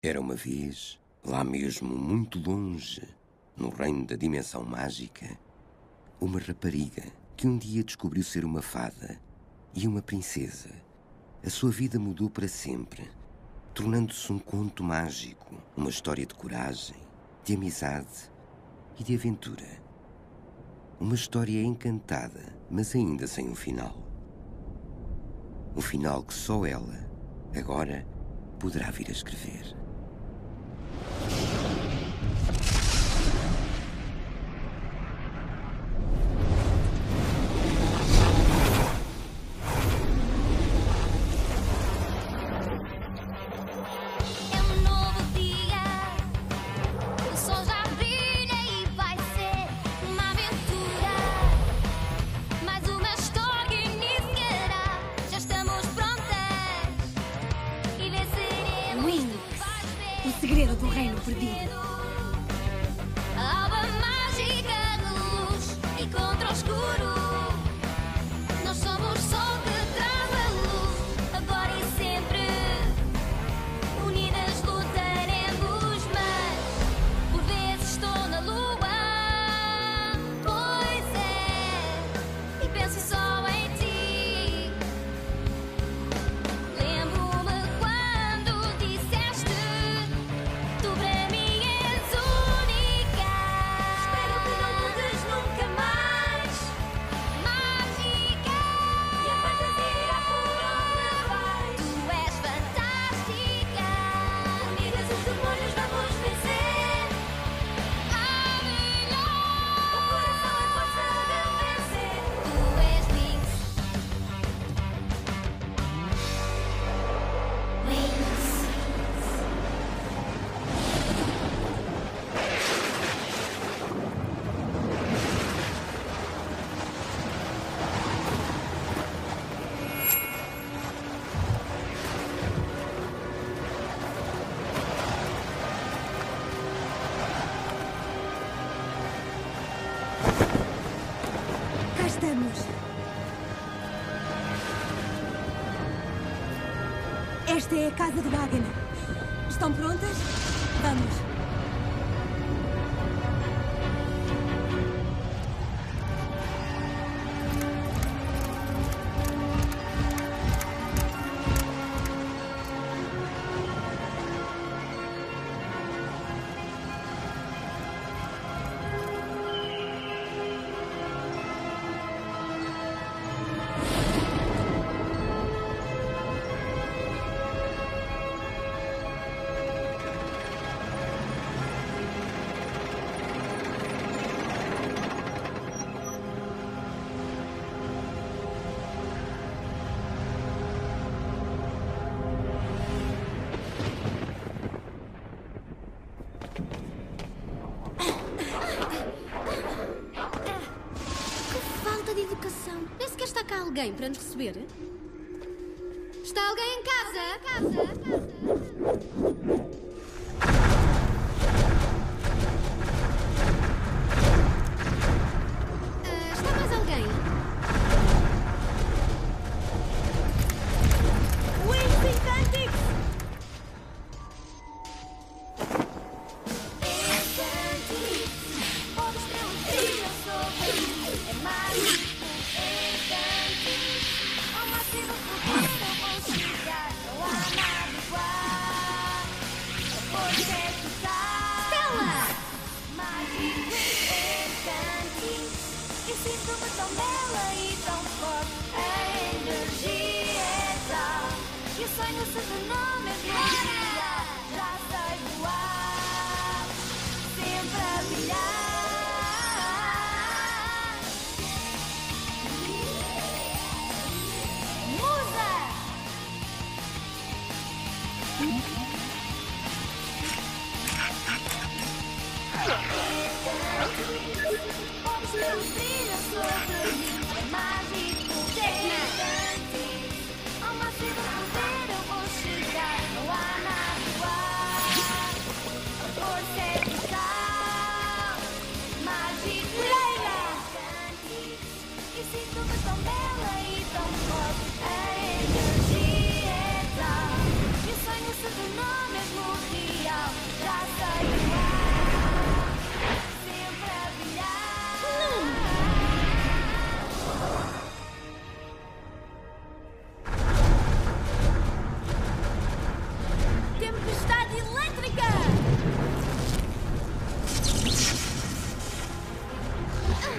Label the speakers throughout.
Speaker 1: Era uma vez, lá mesmo muito longe, no reino da dimensão mágica, uma rapariga que um dia descobriu ser uma fada e uma princesa. A sua vida mudou para sempre, tornando-se um conto mágico, uma história de coragem, de amizade e de aventura. Uma história encantada, mas ainda sem um final. Um final que só ela, agora, poderá vir a escrever.
Speaker 2: O segredo do reino perdido.
Speaker 3: A alma mágica de luz e contra o escuro. Nós somos sol que traz a luz, agora e sempre. Unidas lutaremos, mas por vezes estou na lua. Pois é, e penso só em ti. Lembro-me quando disseste: tu para mim és única. Espero que não mudes nunca mais. Mágica. E a fantasia por onde vai. Tu és fantástica. Unidas os demónios vamos vencer. A melhor. O coração é força de vencer. Tu és Wings. Wings.
Speaker 2: Cá estamos. Esta é a casa do Hagen. Estão prontas? Vamos.
Speaker 3: Que falta de educação. Nem sequer está cá alguém para nos receber. Está alguém em casa? Está mais alguém?
Speaker 2: Wings Incantic!
Speaker 3: Podes ter um trio sobre é mágico, ao máximo que eu vou chegar, não há nada igual. A força é total. Stella! Mágico, e sinto-me tão bela e tão forte. A energia é tal, e o sonho se tornou mesmo real. Já sei voar, sempre a brilhar. Musa! Podes ter um brilho sobre mim, é mágico, gigante. Ao máximo poder eu vou chegar, não há nada igual. A força é total, mágico, gigante. E sinto-me tão bela e tão forte. A energia é tal, e o sonho se tornou mesmo real.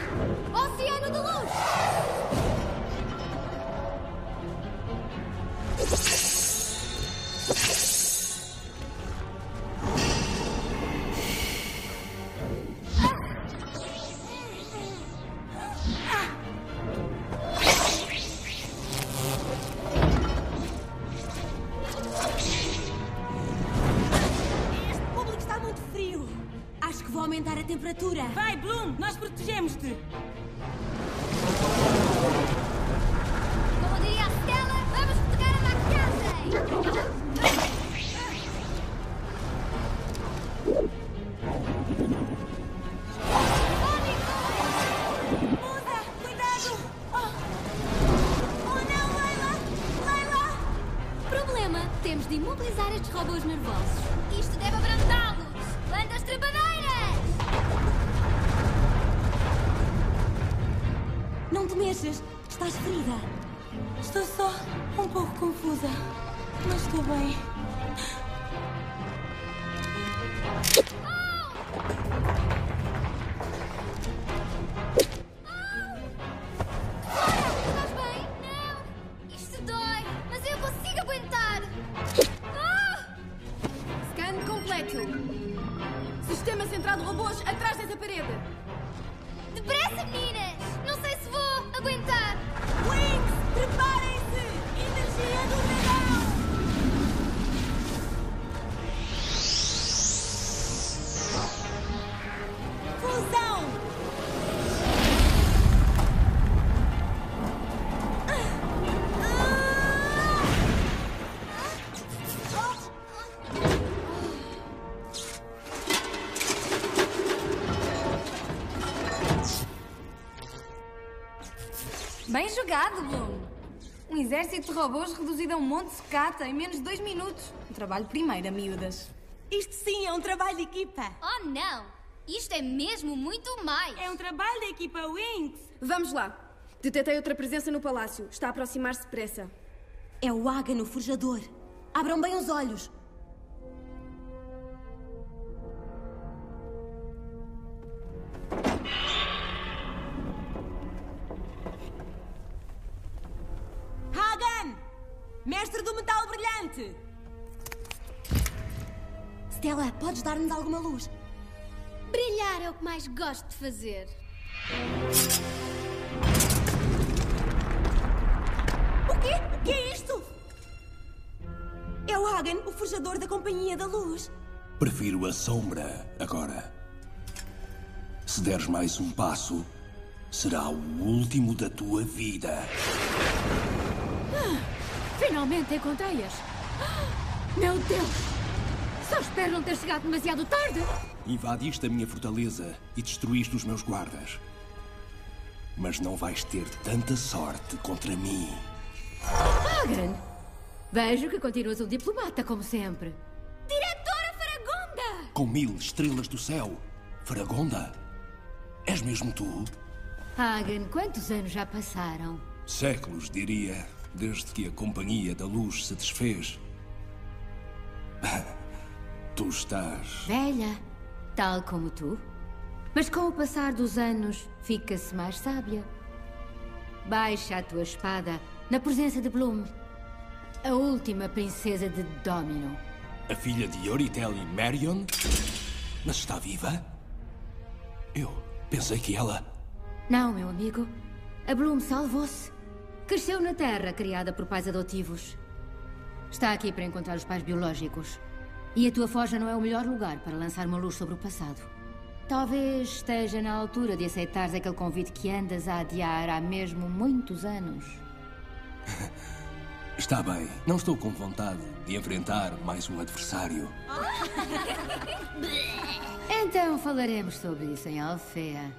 Speaker 3: Oceano de luz!
Speaker 2: Este público está muito frio. Acho que vou aumentar a temperatura.
Speaker 4: Vai, Bloom, nós protegemos-te.
Speaker 3: Como diria a Stella, vamos pegar a maquiagem!
Speaker 2: Muda! Cuidado! Oh não, Leila! Leila!
Speaker 3: Problema, temos de imobilizar estes robôs nervosos. Isto deve abrandá-los! Plantas trepadeiras!
Speaker 2: Não te mexas! Estás ferida.
Speaker 4: Estou só um pouco confusa, mas estou bem.
Speaker 3: Estás bem? Não! Isto dói, mas eu consigo aguentar!
Speaker 5: Scan completo. Sistema central de robôs atrás dessa parede.
Speaker 3: Depressa, meninas! Não sei se vou aguentar!
Speaker 2: Wings! Preparem-se! Energia do dragão! Fusão!
Speaker 5: Bem jogado, Bloom. Um exército de robôs reduzido a um monte de sucata em menos de 2 minutos. Um trabalho primeiro, miúdas.
Speaker 2: Isto sim é um trabalho de equipa.
Speaker 3: Oh, não! Isto é mesmo muito mais!
Speaker 4: É um trabalho da equipa Wings.
Speaker 5: Vamos lá. Detetei outra presença no palácio. Está a aproximar-se depressa.
Speaker 2: É o Hagan, o forjador. Abram bem os olhos. Hagan! Mestre do metal brilhante! Stella, podes dar-nos alguma luz?
Speaker 3: Brilhar é o que mais gosto de fazer.
Speaker 2: O quê? O que é isto? É o Hagan, o forjador da Companhia da Luz.
Speaker 6: Prefiro a sombra agora. Se deres mais um passo, será o último da tua vida.
Speaker 7: Finalmente encontrei-as! Meu Deus! Só espero não ter chegado demasiado tarde!
Speaker 6: Invadiste a minha fortaleza e destruíste os meus guardas. Mas não vais ter tanta sorte contra mim.
Speaker 7: Hagan! Vejo que continuas um diplomata, como sempre.
Speaker 3: Diretora Faragonda!
Speaker 6: Com 1000 estrelas do céu, Faragonda, és mesmo tu?
Speaker 7: Hagan, quantos anos já passaram?
Speaker 6: Séculos, diria, desde que a Companhia da Luz se desfez. Tu estás...
Speaker 7: Velha, tal como tu. Mas com o passar dos anos, fica-se mais sábia. Baixa a tua espada na presença de Bloom, a última princesa de Domino.
Speaker 6: A filha de Yoritelli Marion? Mas está viva? Eu pensei que ela...
Speaker 7: Não, meu amigo. A Bloom salvou-se. Cresceu na Terra, criada por pais adotivos. Está aqui para encontrar os pais biológicos. E a tua forja não é o melhor lugar para lançar uma luz sobre o passado. Talvez esteja na altura de aceitares aquele convite que andas a adiar há mesmo muitos anos.
Speaker 6: Está bem. Não estou com vontade de enfrentar mais um adversário.
Speaker 7: Então falaremos sobre isso em Alfea.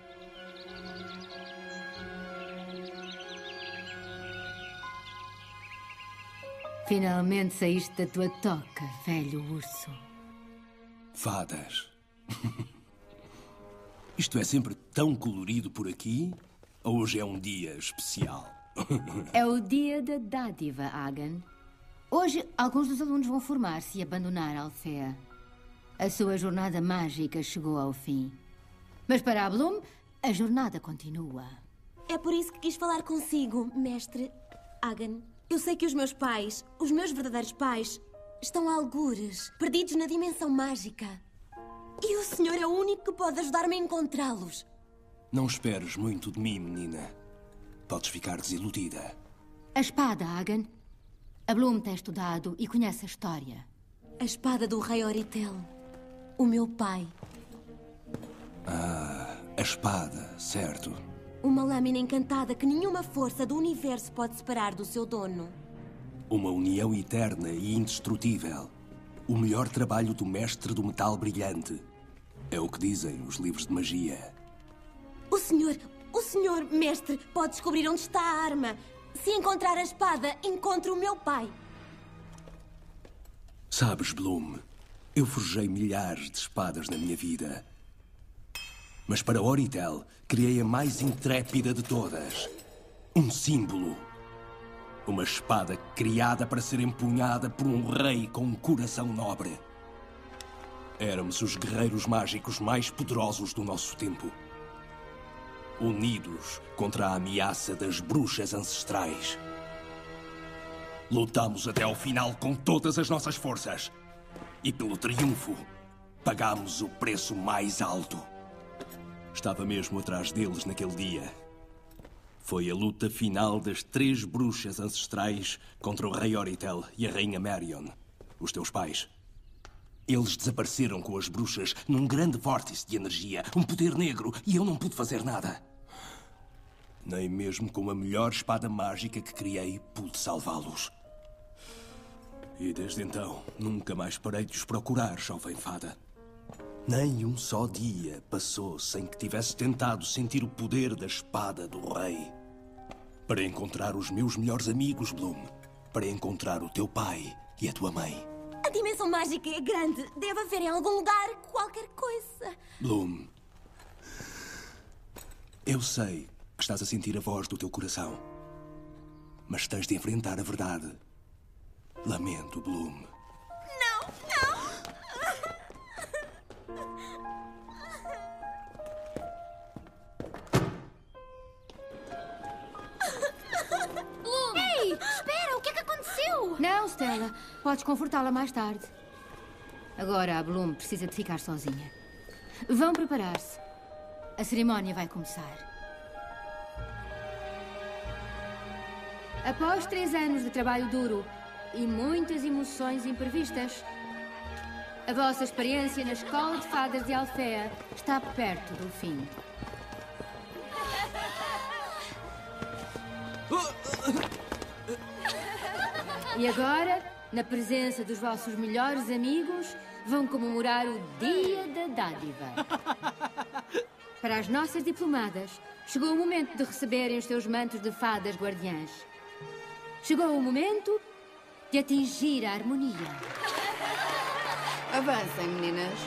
Speaker 7: Finalmente saíste da tua toca, velho urso.
Speaker 6: Fadas. Isto é sempre tão colorido por aqui? Ou hoje é um dia especial?
Speaker 7: É o dia da dádiva, Hagan. Hoje, alguns dos alunos vão formar-se e abandonar Alfea. A sua jornada mágica chegou ao fim. Mas para a Bloom, A jornada continua.
Speaker 2: É por isso que quis falar consigo, mestre Hagen. Eu sei que os meus pais, os meus verdadeiros pais, estão algures, perdidos na dimensão mágica. E o senhor é o único que pode ajudar-me a encontrá-los.
Speaker 6: Não esperes muito de mim, menina. Podes ficar desiludida.
Speaker 7: A espada, Hagen. A Bloom tem estudado e conhece a história.
Speaker 2: A espada do rei Oritel. O meu pai.
Speaker 6: A espada, certo.
Speaker 2: Uma lâmina encantada que nenhuma força do universo pode separar do seu dono.
Speaker 6: Uma união eterna e indestrutível. O melhor trabalho do mestre do metal brilhante. É o que dizem os livros de magia.
Speaker 2: O senhor, mestre, pode descobrir onde está a arma. Se encontrar a espada, encontre o meu pai.
Speaker 6: Sabes, Bloom, eu forjei milhares de espadas na minha vida. Mas para Oritel, criei a mais intrépida de todas. Um símbolo. Uma espada criada para ser empunhada por um rei com um coração nobre. Éramos os guerreiros mágicos mais poderosos do nosso tempo. Unidos contra a ameaça das bruxas ancestrais. Lutamos até ao final com todas as nossas forças. E pelo triunfo, pagámos o preço mais alto. Estava mesmo atrás deles naquele dia. Foi a luta final das 3 bruxas ancestrais contra o rei Oritel e a rainha Marion, os teus pais. Eles desapareceram com as bruxas num grande vórtice de energia, um poder negro, e eu não pude fazer nada. Nem mesmo com a melhor espada mágica que criei, pude salvá-los. E desde então, nunca mais parei de os procurar, jovem fada. Nem um só dia passou sem que tivesse tentado sentir o poder da espada do rei. Para encontrar os meus melhores amigos, Bloom. Para encontrar o teu pai e a tua mãe.
Speaker 2: A dimensão mágica é grande. Deve haver em algum lugar qualquer coisa.
Speaker 6: Bloom, eu sei que estás a sentir a voz do teu coração. Mas tens de enfrentar a verdade. Lamento, Bloom.
Speaker 2: Não, não!
Speaker 3: Ei, espera, o que é que aconteceu?
Speaker 7: Não, Stella. Podes confortá-la mais tarde. Agora a Bloom precisa de ficar sozinha. Vão preparar-se. A cerimónia vai começar. Após 3 anos de trabalho duro e muitas emoções imprevistas, a vossa experiência na Escola de Fadas de Alfea está perto do fim. E agora, na presença dos vossos melhores amigos, vão comemorar o Dia da Dádiva. Para as nossas diplomadas, chegou o momento de receberem os seus mantos de fadas guardiãs. Chegou o momento de atingir a harmonia.
Speaker 5: Avancem, meninas.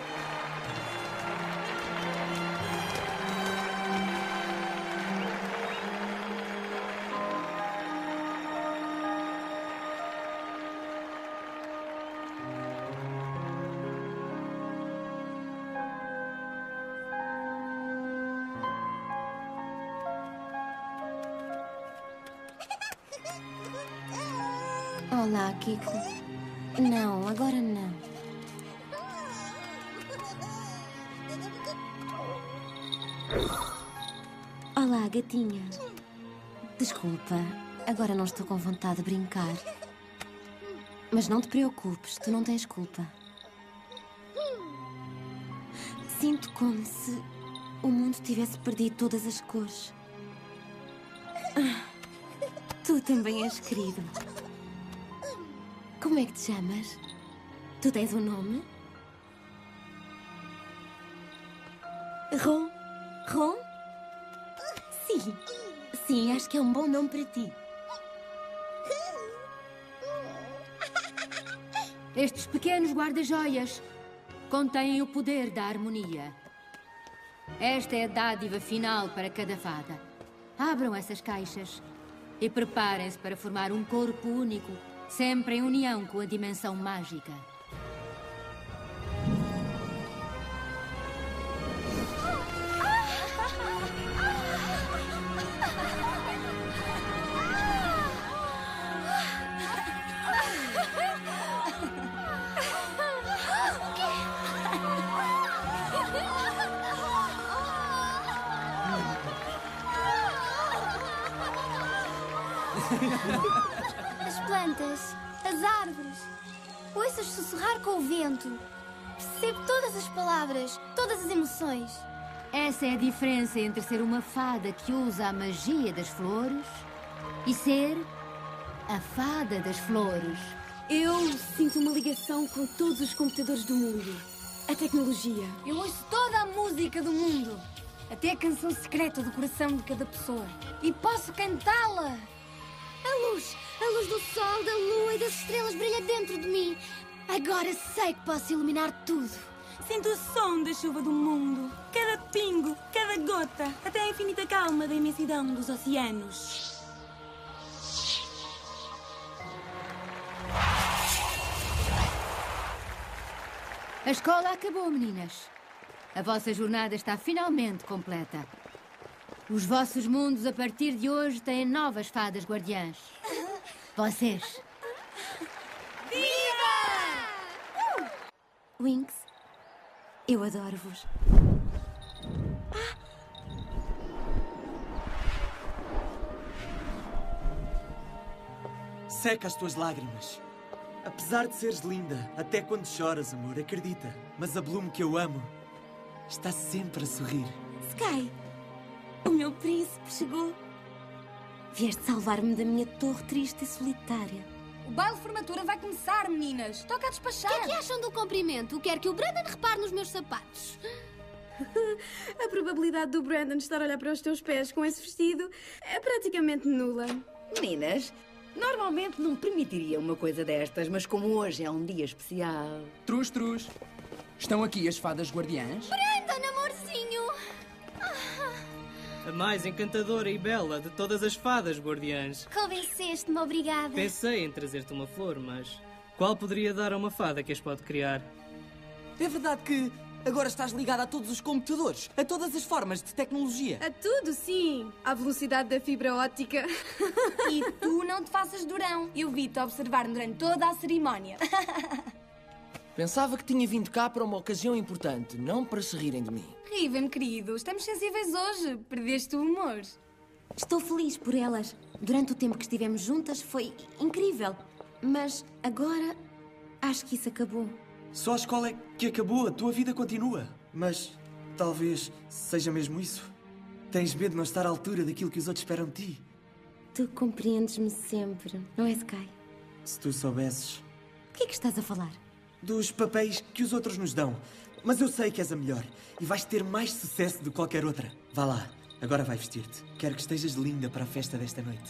Speaker 2: Olá, Kiko. Não, agora não. Olá, gatinha. Desculpa, agora não estou com vontade de brincar. Mas não te preocupes, tu não tens culpa. Sinto como se o mundo tivesse perdido todas as cores. Tu também és querido. Como é que te chamas? Tu tens um nome? Ron? Ron? Sim. Sim, acho que é um bom nome para ti.
Speaker 7: Estes pequenos guarda-joias contêm o poder da harmonia. Esta é a dádiva final para cada fada. Abram essas caixas e preparem-se para formar um corpo único, sempre em união com a dimensão mágica.
Speaker 3: As plantas, as árvores. Ouço-os sussurrar com o vento. Percebo todas as palavras, todas as emoções.
Speaker 7: Essa é a diferença entre ser uma fada que usa a magia das flores e ser a fada das flores.
Speaker 2: Eu sinto uma ligação com todos os computadores do mundo. A tecnologia.
Speaker 5: Eu ouço toda a música do mundo. Até a canção secreta do coração de cada pessoa. E posso cantá-la.
Speaker 3: A luz do sol, da lua e das estrelas brilha dentro de mim. Agora sei que posso iluminar tudo.
Speaker 4: Sinto o som da chuva do mundo. Cada pingo, cada gota. Até a infinita calma da imensidão dos oceanos.
Speaker 7: A escola acabou, meninas. A vossa jornada está finalmente completa. Os vossos mundos, a partir de hoje, têm novas fadas guardiãs. Vocês.
Speaker 2: Winx, eu adoro-vos.
Speaker 8: Seca as tuas lágrimas. Apesar de seres linda, até quando choras, amor, acredita. Mas a Bloom que eu amo está sempre a sorrir.
Speaker 2: Sky, o meu príncipe chegou. Vieste salvar-me da minha torre triste e solitária.
Speaker 5: O baile de formatura vai começar, meninas. Toca a
Speaker 3: O
Speaker 5: despachar.
Speaker 3: que é que acham do comprimento? Quero que o Brandon repare nos meus sapatos.
Speaker 4: A probabilidade do Brandon estar a olhar para os teus pés com esse vestido é praticamente nula.
Speaker 9: Meninas, normalmente não permitiria uma coisa destas, mas como hoje é um dia especial...
Speaker 10: Trus, trus. Estão aqui as fadas guardiãs?
Speaker 3: Brandon, amorzinho!
Speaker 11: A mais encantadora e bela de todas as fadas guardiãs.
Speaker 3: Convenceste-me, obrigada.
Speaker 11: Pensei em trazer-te uma flor, mas qual poderia dar a uma fada que as pode criar?
Speaker 12: É verdade que agora estás ligada a todos os computadores, a todas as formas de tecnologia.
Speaker 4: A tudo, sim. À velocidade da fibra óptica.
Speaker 5: E tu não te faças durão. Eu vi-te observar durante toda a cerimónia.
Speaker 12: Pensava que tinha vindo cá para uma ocasião importante, não para se rirem de mim.
Speaker 5: Riven, querido, estamos sensíveis hoje. Perdeste o humor.
Speaker 2: Estou feliz por elas. Durante o tempo que estivemos juntas foi incrível. Mas agora acho que isso acabou.
Speaker 8: Só a escola é que acabou, a tua vida continua. Mas talvez seja mesmo isso. Tens medo de não estar à altura daquilo que os outros esperam de ti.
Speaker 2: Tu compreendes-me sempre, não é, Sky?
Speaker 8: Se tu soubesses
Speaker 2: O que é que estás a falar?
Speaker 8: dos papéis que os outros nos dão. Mas eu sei que és a melhor e vais ter mais sucesso do que qualquer outra. Vá lá, agora vai vestir-te. Quero que estejas linda para a festa desta noite.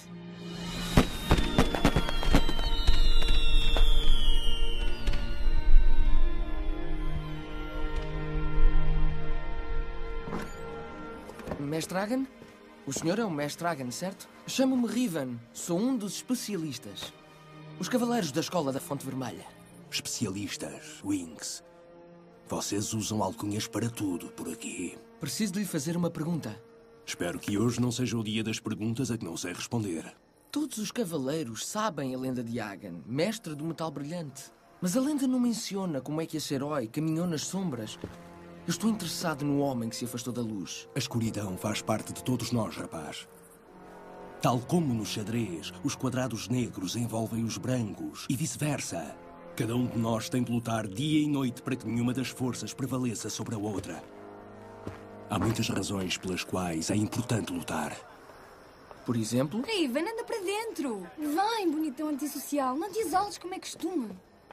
Speaker 12: Mestre Hagen? O senhor é o Mestre Hagen, certo? Chamo-me Riven. Sou um dos especialistas. Os cavaleiros da Escola da Fonte Vermelha.
Speaker 6: Especialistas, Winx. Vocês usam alcunhas para tudo por aqui.
Speaker 12: Preciso de lhe fazer uma pergunta.
Speaker 6: Espero que hoje não seja o dia das perguntas a que não sei responder.
Speaker 12: Todos os cavaleiros sabem a lenda de Hagen, mestre do metal brilhante. Mas a lenda não menciona como é que esse herói caminhou nas sombras. Eu estou interessado no homem que se afastou da luz.
Speaker 6: A escuridão faz parte de todos nós, rapaz. Tal como no xadrez, os quadrados negros envolvem os brancos e vice-versa. Cada um de nós tem de lutar dia e noite para que nenhuma das forças prevaleça sobre a outra. Há muitas razões pelas quais é importante lutar.
Speaker 12: Por exemplo?
Speaker 5: Riven, anda para dentro. Vai, bonitão antissocial. Não te isoles como é costume.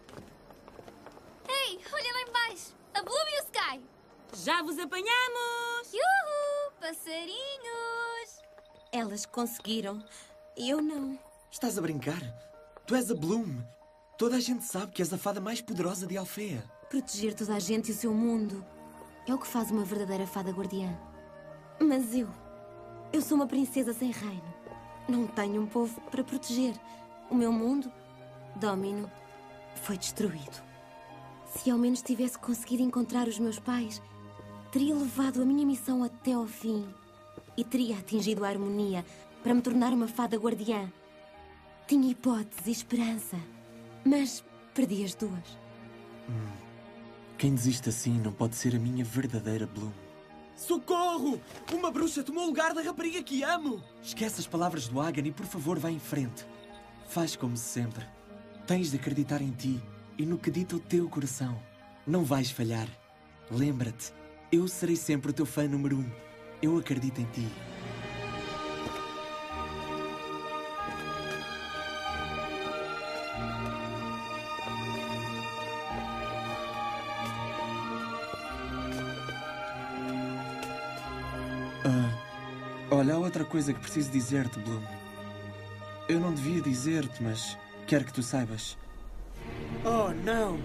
Speaker 3: Ei, olha lá embaixo. A Bloom e o Sky.
Speaker 4: Já vos apanhamos!
Speaker 3: Yuhu, passarinhos!
Speaker 2: Elas conseguiram. Eu não.
Speaker 8: Estás a brincar? Tu és a Bloom. Toda a gente sabe que és a fada mais poderosa de Alfeia.
Speaker 2: Proteger toda a gente e o seu mundo é o que faz uma verdadeira fada guardiã. Mas eu sou uma princesa sem reino. Não tenho um povo para proteger. O meu mundo, Domino, foi destruído. Se ao menos tivesse conseguido encontrar os meus pais, teria levado a minha missão até ao fim e teria atingido a harmonia para me tornar uma fada guardiã. Tinha hipótese e esperança, mas perdi as duas.
Speaker 8: Quem desiste assim não pode ser a minha verdadeira Bloom. Socorro! Uma bruxa tomou o lugar da rapariga que amo! Esquece as palavras do Hagen e, por favor, vá em frente. Faz como sempre. Tens de acreditar em ti e no que dita o teu coração. Não vais falhar. Lembra-te, eu serei sempre o teu fã número 1. Eu acredito em ti. Olha, há outra coisa que preciso dizer-te, Bloom. Eu não devia dizer-te, mas quero que tu saibas. Oh, não!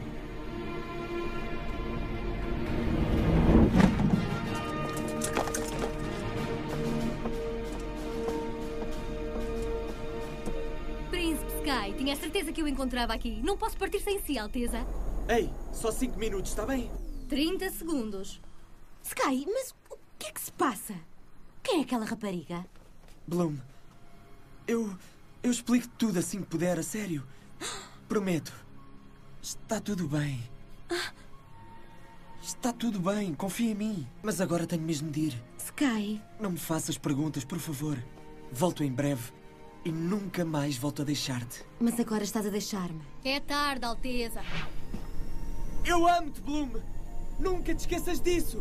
Speaker 7: Príncipe Sky, tinha a certeza que eu encontrava aqui. Não posso partir sem si, Alteza.
Speaker 8: Ei, só 5 minutos, está bem?
Speaker 7: 30 segundos.
Speaker 2: Sky, mas o que é que se passa? Quem é aquela rapariga?
Speaker 8: Bloom, eu explico tudo assim que puder, a sério. Prometo. Está tudo bem. Está tudo bem, confia em mim. Mas agora tenho mesmo de ir.
Speaker 2: Sky.
Speaker 8: Não me faças perguntas, por favor. Volto em breve e nunca mais volto a deixar-te.
Speaker 2: Mas agora estás a deixar-me.
Speaker 7: É tarde, Alteza.
Speaker 8: Eu amo-te, Bloom. Nunca te esqueças disso.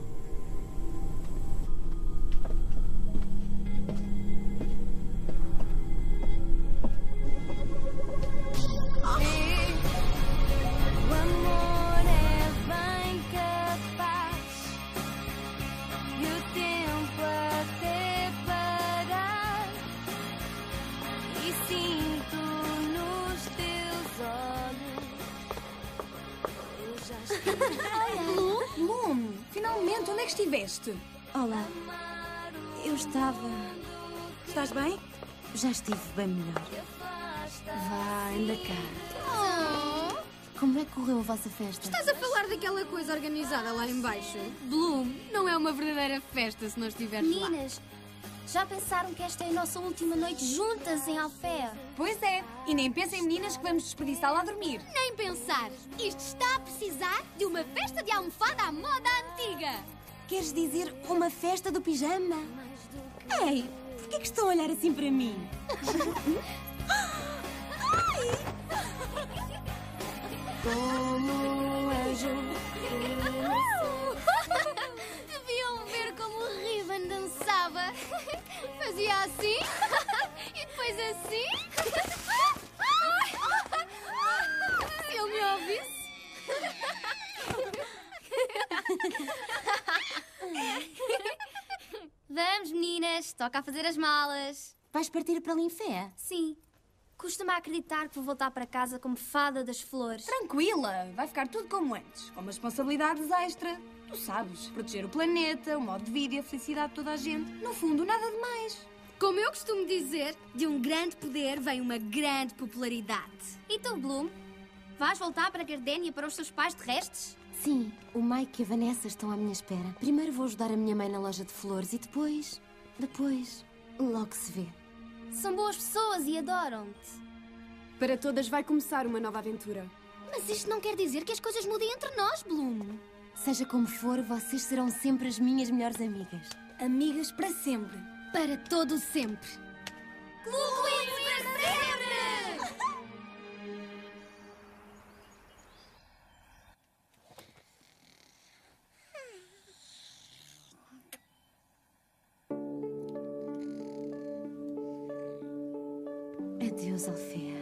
Speaker 3: O amor é bem capaz e o tempo até parar. E sinto nos teus olhos. Eu já estive.
Speaker 5: Bloom, finalmente, onde é que estiveste?
Speaker 2: Olá. Eu estava...
Speaker 4: Estás bem?
Speaker 2: Já estive bem melhor.
Speaker 4: Vá, anda cá.
Speaker 2: Como é que correu a vossa festa?
Speaker 7: Estás a falar daquela coisa organizada lá embaixo? Bloom, não é uma verdadeira festa se não estiveres lá.
Speaker 3: Meninas, já pensaram que esta é a nossa última noite juntas em Alfea?
Speaker 5: Pois é, e nem pensem, meninas, que vamos desperdiçá-la a dormir.
Speaker 7: Nem pensar. Isto está a precisar de uma festa de almofada à moda antiga.
Speaker 2: Queres dizer uma festa do pijama? Ei, por que estão a olhar assim para mim?
Speaker 3: Como anjo.
Speaker 7: Deviam ver como o Riven dançava. Fazia assim e depois assim. Se eu me ouvisse. Vamos, meninas, toca a fazer as malas.
Speaker 2: Vais partir para Linfé?
Speaker 3: Sim. Costumo acreditar que vou voltar para casa como fada das flores.
Speaker 5: Tranquila, vai ficar tudo como antes, com umas responsabilidades extra. Tu sabes, proteger o planeta, o modo de vida e a felicidade de toda a gente. No fundo, nada de mais.
Speaker 7: Como eu costumo dizer, de um grande poder vem uma grande popularidade.
Speaker 3: E tu, Bloom? Vais voltar para Gardenia para os teus pais terrestres?
Speaker 2: Sim, o Mike e a Vanessa estão à minha espera. Primeiro vou ajudar a minha mãe na loja de flores e depois, logo se vê.
Speaker 3: São boas pessoas e adoram-te.
Speaker 13: Para todas vai começar uma nova aventura.
Speaker 3: Mas isto não quer dizer que as coisas mudem entre nós, Bloom.
Speaker 2: Seja como for, vocês serão sempre as minhas melhores amigas.
Speaker 5: Amigas para sempre.
Speaker 7: Para todo sempre.
Speaker 3: Clube para sempre!
Speaker 2: Adeus, Alfea.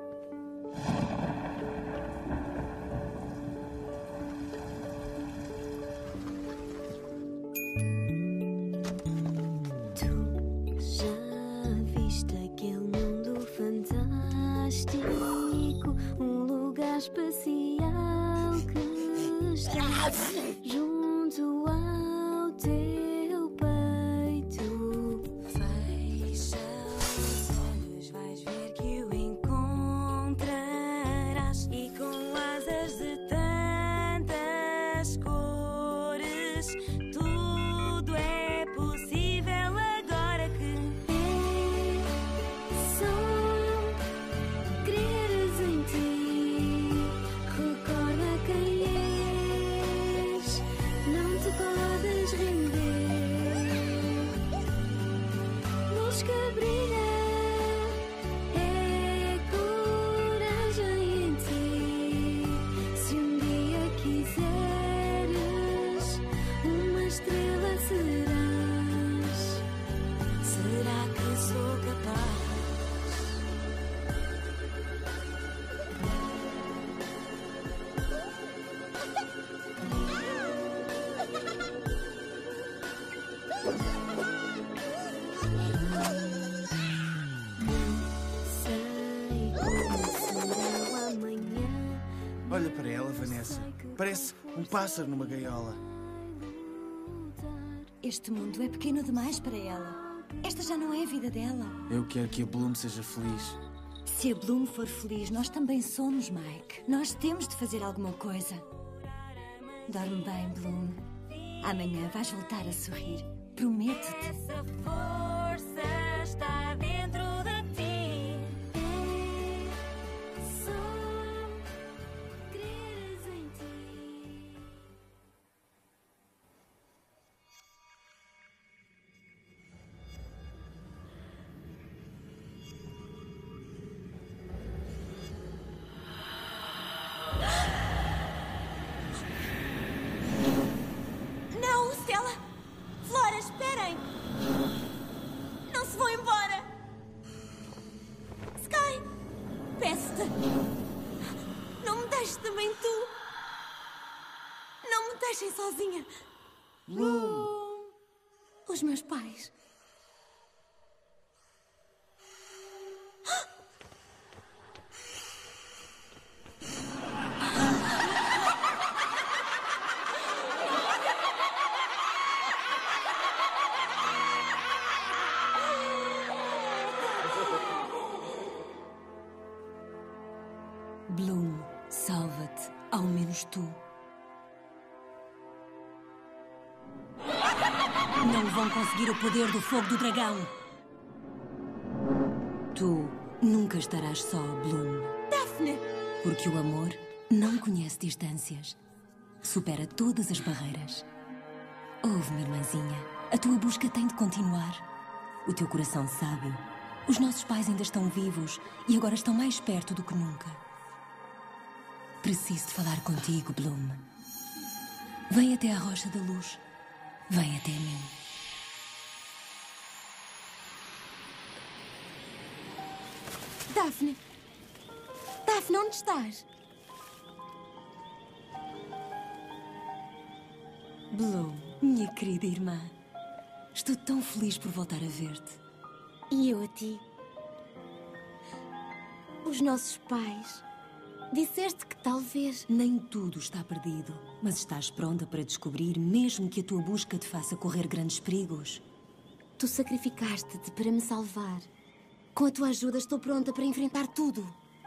Speaker 3: Tu já viste aquele mundo fantástico, um lugar especial que está junto ao teu peito. Fecha os olhos, vais ver que o encontrarás, e com asas de tantas cores, tudo é possível agora que é só creres em ti. Recorda quem és
Speaker 14: Vanessa. Parece um pássaro numa gaiola.
Speaker 2: Este mundo é pequeno demais para ela. Esta já não é a vida dela.
Speaker 14: Eu quero que a Bloom seja feliz.
Speaker 2: Se a Bloom for feliz, nós também somos, Mike. Nós temos de fazer alguma coisa. Dorme bem, Bloom. Amanhã vais voltar a sorrir. Prometo-te.
Speaker 3: Essa força está dentro de ti. Só creres em ti.
Speaker 2: Não, Stella! Flora, esperem! Não se vão embora! Sky! Peço-te! Não me deixes também tu! Não me deixem sozinha!
Speaker 14: Bloom!
Speaker 2: Os meus pais. Bloom, salva-te, ao menos tu. Não vão conseguir o poder do fogo do dragão. Tu nunca estarás só, Bloom. Daphne! Porque o amor não conhece distâncias. Supera todas as barreiras. Ouve-me, irmãzinha. A tua busca tem de continuar. O teu coração sabe. Os nossos pais ainda estão vivos e agora estão mais perto do que nunca. Preciso de falar contigo, Bloom. Vem até à Rocha da Luz. Vem até mim. Daphne! Daphne, onde estás? Bloom, minha querida irmã. Estou tão feliz por voltar a ver-te. E eu a ti. Os nossos pais. Disseste que talvez... Nem tudo está perdido, mas estás pronta para descobrir, mesmo que a tua busca te faça correr grandes perigos. Tu sacrificaste-te para me salvar. Com a tua ajuda estou pronta para enfrentar tudo.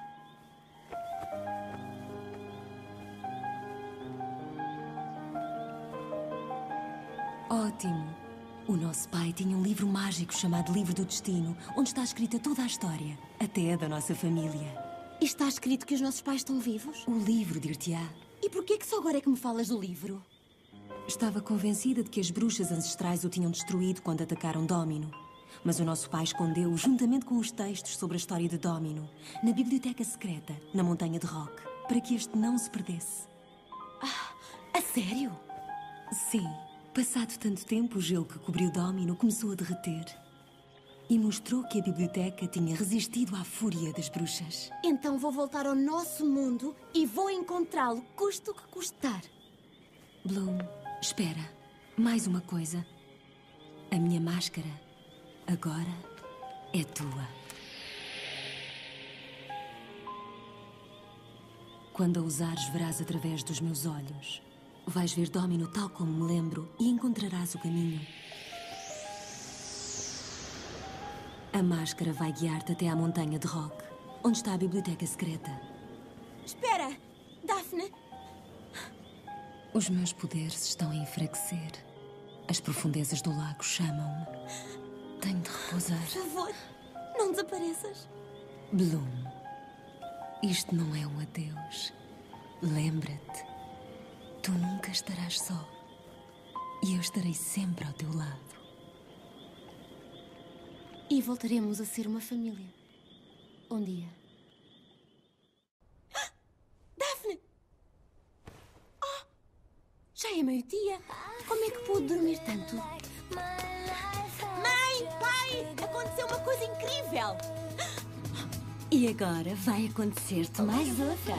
Speaker 2: Ótimo. O nosso pai tinha um livro mágico chamado Livro do Destino, onde está escrita toda a história, até a da nossa família. E está escrito que os nossos pais estão vivos? O livro dir-te-á. E porquê que só agora é que me falas do livro? Estava convencida de que as bruxas ancestrais o tinham destruído quando atacaram Domino. Mas o nosso pai escondeu-o juntamente com os textos sobre a história de Domino na biblioteca secreta, na Montanha de Rock, para que este não se perdesse. Ah, a sério? Sim. Passado tanto tempo, o gelo que cobriu Domino começou a derreter. E mostrou que a biblioteca tinha resistido à fúria das bruxas. Então vou voltar ao nosso mundo e vou encontrá-lo, custe o que custar. Bloom, espera. Mais uma coisa. A minha máscara agora é tua. Quando a usares, verás através dos meus olhos. Vais ver Domino tal como me lembro e encontrarás o caminho. A máscara vai guiar-te até à Montanha de Rock, onde está a biblioteca secreta. Espera! Daphne! Os meus poderes estão a enfraquecer. As profundezas do lago chamam-me. Tenho de repousar. Por favor, não desapareças. Bloom, isto não é um adeus. Lembra-te, tu nunca estarás só. E eu estarei sempre ao teu lado. E voltaremos a ser uma família. Um dia. Daphne! Oh! Já é meio-dia. Como é que pude dormir tanto? Mãe! Pai! Aconteceu uma coisa incrível! E agora vai acontecer-te mais outra.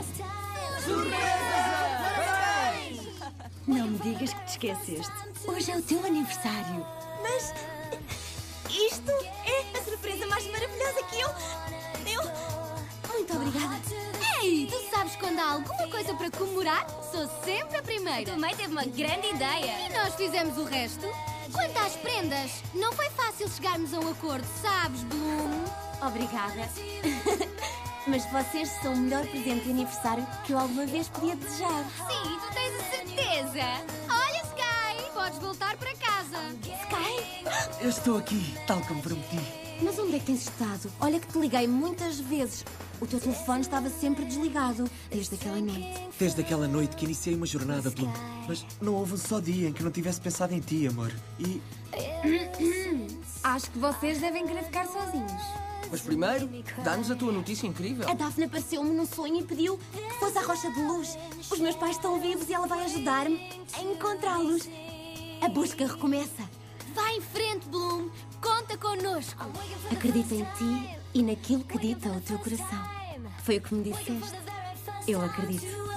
Speaker 2: Surpresa! Não me digas que te esqueceste. Hoje é o teu aniversário. Mas... isto é a surpresa mais maravilhosa que eu... Muito obrigada. Ei, tu sabes
Speaker 15: Sabes, quando há alguma coisa para comemorar, sou sempre a primeira.
Speaker 3: Tua mãe teve uma grande ideia.
Speaker 15: E nós fizemos o resto. Quanto às prendas, não foi fácil chegarmos a um acordo, sabes, Bloom?
Speaker 2: Obrigada. Mas vocês são o melhor presente de aniversário que eu alguma vez podia desejar.
Speaker 15: Sim, tu tens a certeza. Olha, Sky, podes voltar para casa.
Speaker 2: Sky?
Speaker 8: Eu estou aqui, tal como prometi.
Speaker 2: Mas onde é que tens estado? Olha que te liguei muitas vezes. O teu telefone estava sempre desligado, desde aquela noite.
Speaker 8: Desde aquela noite que iniciei uma jornada, Bloom. Mas não houve um só dia em que não tivesse pensado em ti, amor. E...
Speaker 5: Acho que vocês devem querer ficar sozinhos.
Speaker 12: Mas primeiro, dá-nos a tua notícia incrível.
Speaker 2: A Daphne apareceu-me num sonho e pediu que fosse à Rocha de Luz. Os meus pais estão vivos e ela vai ajudar-me a encontrá-los. A busca recomeça.
Speaker 15: Vai em frente, Bloom. Conta connosco.
Speaker 2: Acredita em ti e naquilo que dita o teu coração. Foi o que me disseste. Eu acredito.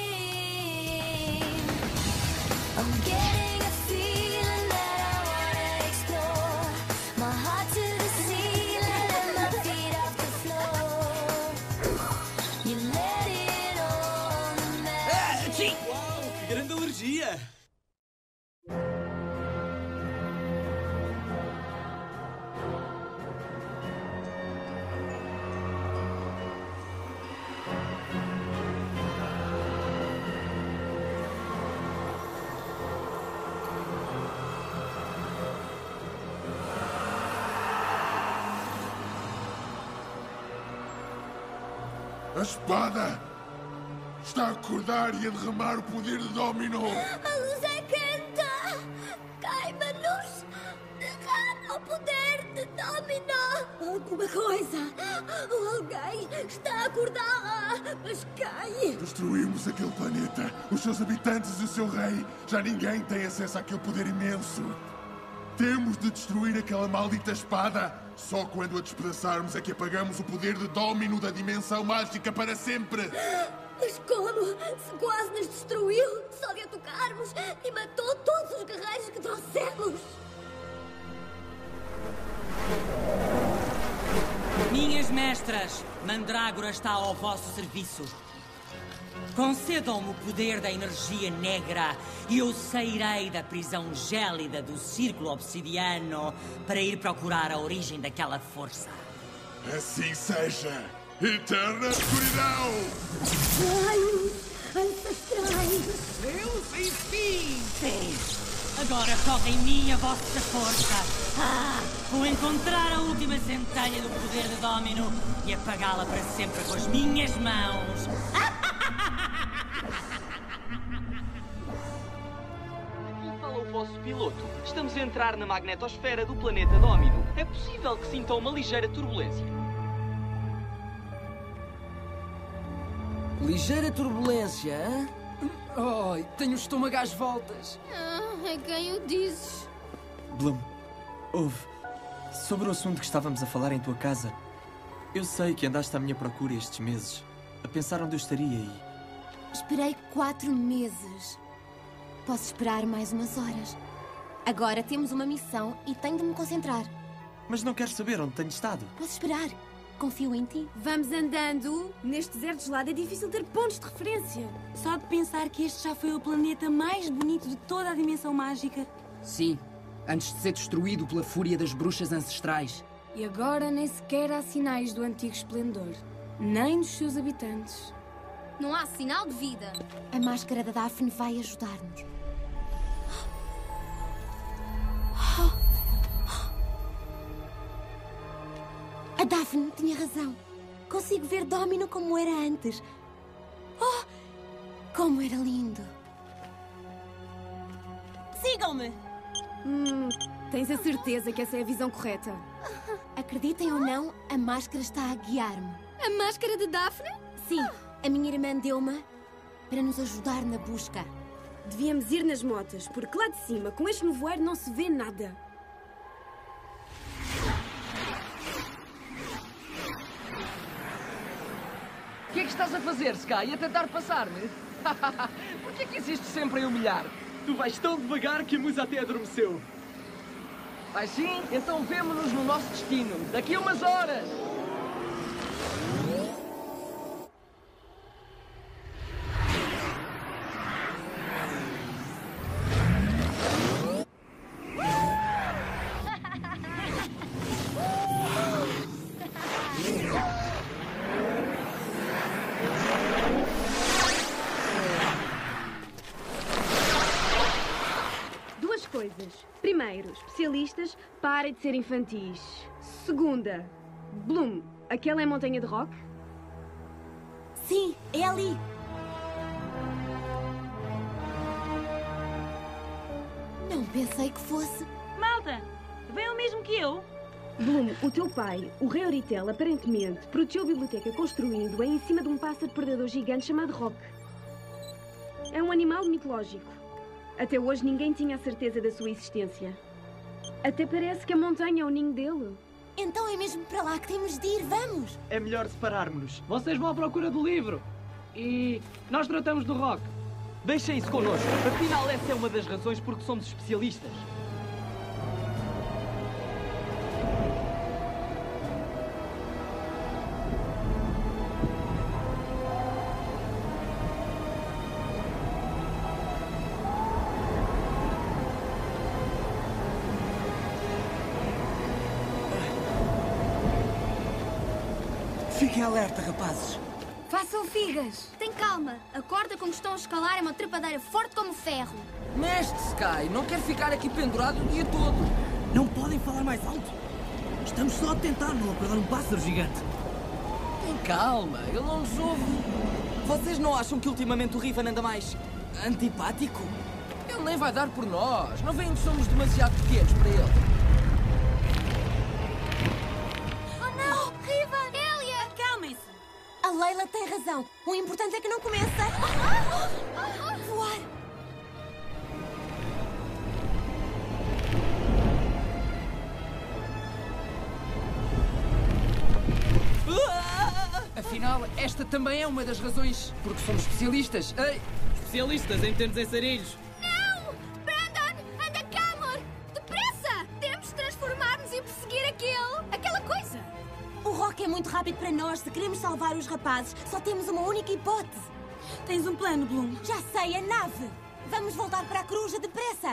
Speaker 8: Uau, que grande alergia!
Speaker 16: A espada está a acordar e a derramar o poder de Domino.
Speaker 3: A luz é quente! Queima-nos! Derrama o poder de Domino! Alguma coisa! Alguém está acordada! Mas quem?
Speaker 16: Destruímos aquele planeta. Os seus habitantes e o seu rei. Já ninguém tem acesso àquele poder imenso. Temos de destruir aquela maldita espada. Só quando a despedaçarmos é que apagamos o poder de Domino da dimensão mágica para sempre.
Speaker 3: Mas como? Se quase nos destruiu, só de a tocarmos, e matou todos os guerreiros que trouxemos.
Speaker 17: Minhas mestras, Mandrágora está ao vosso serviço. Concedam-me o poder da energia negra e eu sairei da prisão gélida do Círculo Obsidiano para ir procurar a origem daquela força.
Speaker 16: Assim seja! Eterna escuridão!
Speaker 3: Ancestrais!
Speaker 17: Deus, enfim! Sim! Agora corre em mim a vossa força! Vou encontrar a última centelha do poder de Domino e apagá-la para sempre com as minhas mãos!
Speaker 18: Fala o vosso piloto. Estamos a entrar na magnetosfera do planeta Domino. É possível que sintam uma ligeira turbulência.
Speaker 12: Ligeira turbulência, hã?
Speaker 10: Ai, tenho o estômago às voltas.
Speaker 15: É quem o dizes.
Speaker 8: Bloom, ouve. Sobre o assunto que estávamos a falar em tua casa, eu sei que andaste à minha procura estes meses, a pensar onde eu estaria e...
Speaker 2: Esperei 4 meses. Posso esperar mais umas horas. Agora temos uma missão e tenho de me concentrar.
Speaker 8: Mas não quero saber onde tenho estado.
Speaker 2: Posso esperar. Confio em ti.
Speaker 13: Vamos andando. Neste deserto gelado é difícil ter pontos de referência.
Speaker 4: Só de pensar que este já foi o planeta mais bonito de toda a dimensão mágica.
Speaker 10: Sim, antes de ser destruído pela fúria das bruxas ancestrais.
Speaker 5: E agora nem sequer há sinais do antigo esplendor. Nem dos seus habitantes.
Speaker 15: Não há sinal de vida.
Speaker 2: A máscara da Daphne vai ajudar-nos. A Daphne tinha razão. Consigo ver Domino como era antes. Oh, como era lindo.
Speaker 4: Sigam-me!
Speaker 13: Tens a certeza que essa é a visão correta?
Speaker 2: Acreditem ou não, a máscara está a guiar-me.
Speaker 15: A máscara de Daphne?
Speaker 2: Sim, a minha irmã deu-me para nos ajudar na busca.
Speaker 13: Devíamos ir nas motas, porque lá de cima, com este nevoeiro, não se vê nada.
Speaker 12: O que é que estás a fazer, Sky? A tentar passar-me? Por que é que insistes sempre em humilhar?
Speaker 18: Tu vais tão devagar que a musa até adormeceu.
Speaker 12: Vai sim? Então vemo-nos no nosso destino. Daqui a umas horas!
Speaker 13: coisas. Primeiro, especialistas, parem de ser infantis. Segunda, Bloom, aquela é a montanha de rock?
Speaker 2: Sim, é ali. Não pensei que fosse.
Speaker 4: Malta, vem o mesmo que eu.
Speaker 13: Bloom, o teu pai, o rei Oritel, aparentemente, protegeu a biblioteca construindo-a em cima de um pássaro predador gigante chamado Rock. É um animal mitológico. Até hoje ninguém tinha a certeza da sua existência. Até parece que a montanha é o ninho dele.
Speaker 2: Então é mesmo para lá que temos de ir, vamos!
Speaker 18: É melhor separarmos-nos.
Speaker 11: Vocês vão à procura do livro. E nós tratamos do Rock.
Speaker 18: Deixem isso connosco. Afinal, essa é uma das razões porque somos especialistas.
Speaker 8: Fiquem alerta, rapazes.
Speaker 5: Façam figas.
Speaker 15: Tem calma. A corda com que estão a escalar é uma trepadeira forte como ferro.
Speaker 12: Mestre Sky, não quero ficar aqui pendurado o dia todo.
Speaker 19: Não podem falar mais alto. Estamos só a tentar não acordar um pássaro gigante.
Speaker 12: Tem calma, ele não nos ouve.
Speaker 10: Vocês não acham que ultimamente o Riven anda mais antipático?
Speaker 12: Ele nem vai dar por nós. Não veem que somos demasiado pequenos para ele.
Speaker 15: Oh não! Riven! Elia!
Speaker 2: Acalmem-se! A Leila tem razão. O importante é que não comece a voar.
Speaker 12: Afinal, esta também é uma das razões porque somos especialistas. Ei!
Speaker 11: Especialistas em termos em sarilhos.
Speaker 15: Não! Brandon! Anda cá, amor! Depressa! Temos de transformar-nos e perseguir aquela coisa!
Speaker 2: O Rock é muito rápido para nós. Se queremos salvar os rapazes, só temos uma única hipótese.
Speaker 4: Tens um plano, Bloom?
Speaker 2: Já sei, a nave. Vamos voltar para a coruja depressa.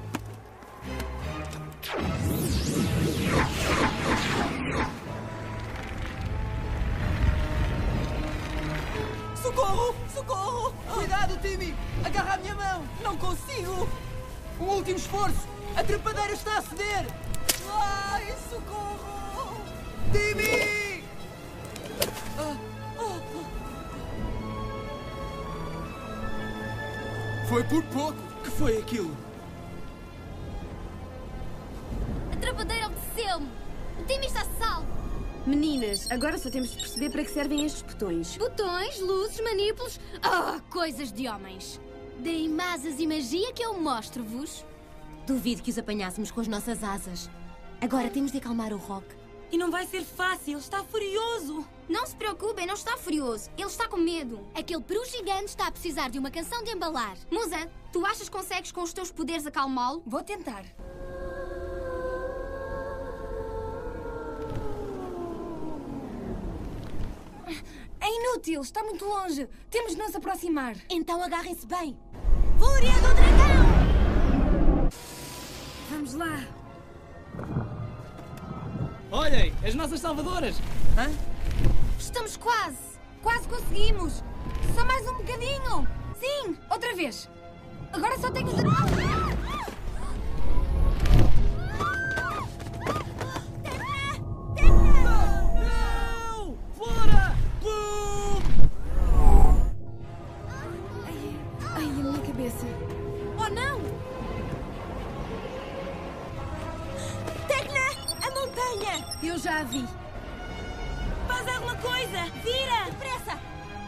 Speaker 10: Socorro! Socorro! Cuidado, Timmy! Agarra a minha mão! Não consigo! Um último esforço! A trepadeira está a ceder! Ai, socorro! Timmy!
Speaker 8: Foi por pouco. Que foi aquilo?
Speaker 15: A trepadeira obedeceu-me! O Timmy está salvo!
Speaker 13: Meninas, agora só temos de perceber para que servem estes botões.
Speaker 15: Botões, luzes, manipulos... coisas de homens! Deem-me asas e magia que eu mostro-vos.
Speaker 2: Duvido que os apanhássemos com as nossas asas. Agora temos de acalmar o Rock.
Speaker 4: E não vai ser fácil, ele está furioso.
Speaker 15: Não se preocupem, não está furioso. Ele está com medo. Aquele peru gigante está a precisar de uma canção de embalar. Musa, tu achas que consegues com os teus poderes acalmá-lo?
Speaker 5: Vou tentar. É inútil, está muito longe. Temos de nos aproximar.
Speaker 2: Então agarrem-se bem.
Speaker 5: Fúria do dragão! Vamos lá.
Speaker 11: Olhem, as nossas salvadoras.
Speaker 5: Hã? Estamos quase. Quase conseguimos. Só mais um bocadinho. Sim, outra vez. Agora só tenho... Ai, a minha cabeça.
Speaker 2: Oh, não! Tecna! A montanha!
Speaker 5: Eu já a vi.
Speaker 4: Faz alguma coisa! Vira!
Speaker 2: Depressa!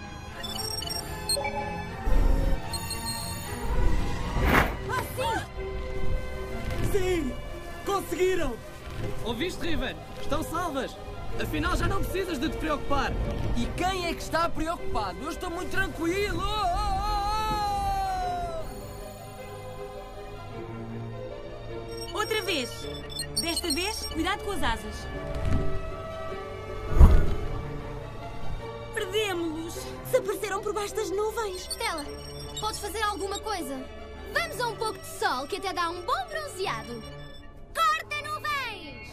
Speaker 19: Sim! Sim! Conseguiram!
Speaker 11: Ouviste, Riven? Estão salvas! Afinal, já não precisas de te preocupar.
Speaker 12: E quem é que está preocupado? Eu estou muito tranquilo!
Speaker 4: Outra vez! Desta vez, cuidado com as asas. Perdemos-los!
Speaker 2: Desapareceram por baixo das nuvens.
Speaker 15: Stella, podes fazer alguma coisa? Vamos a um pouco de sol que até dá um bom bronzeado. Corta nuvens!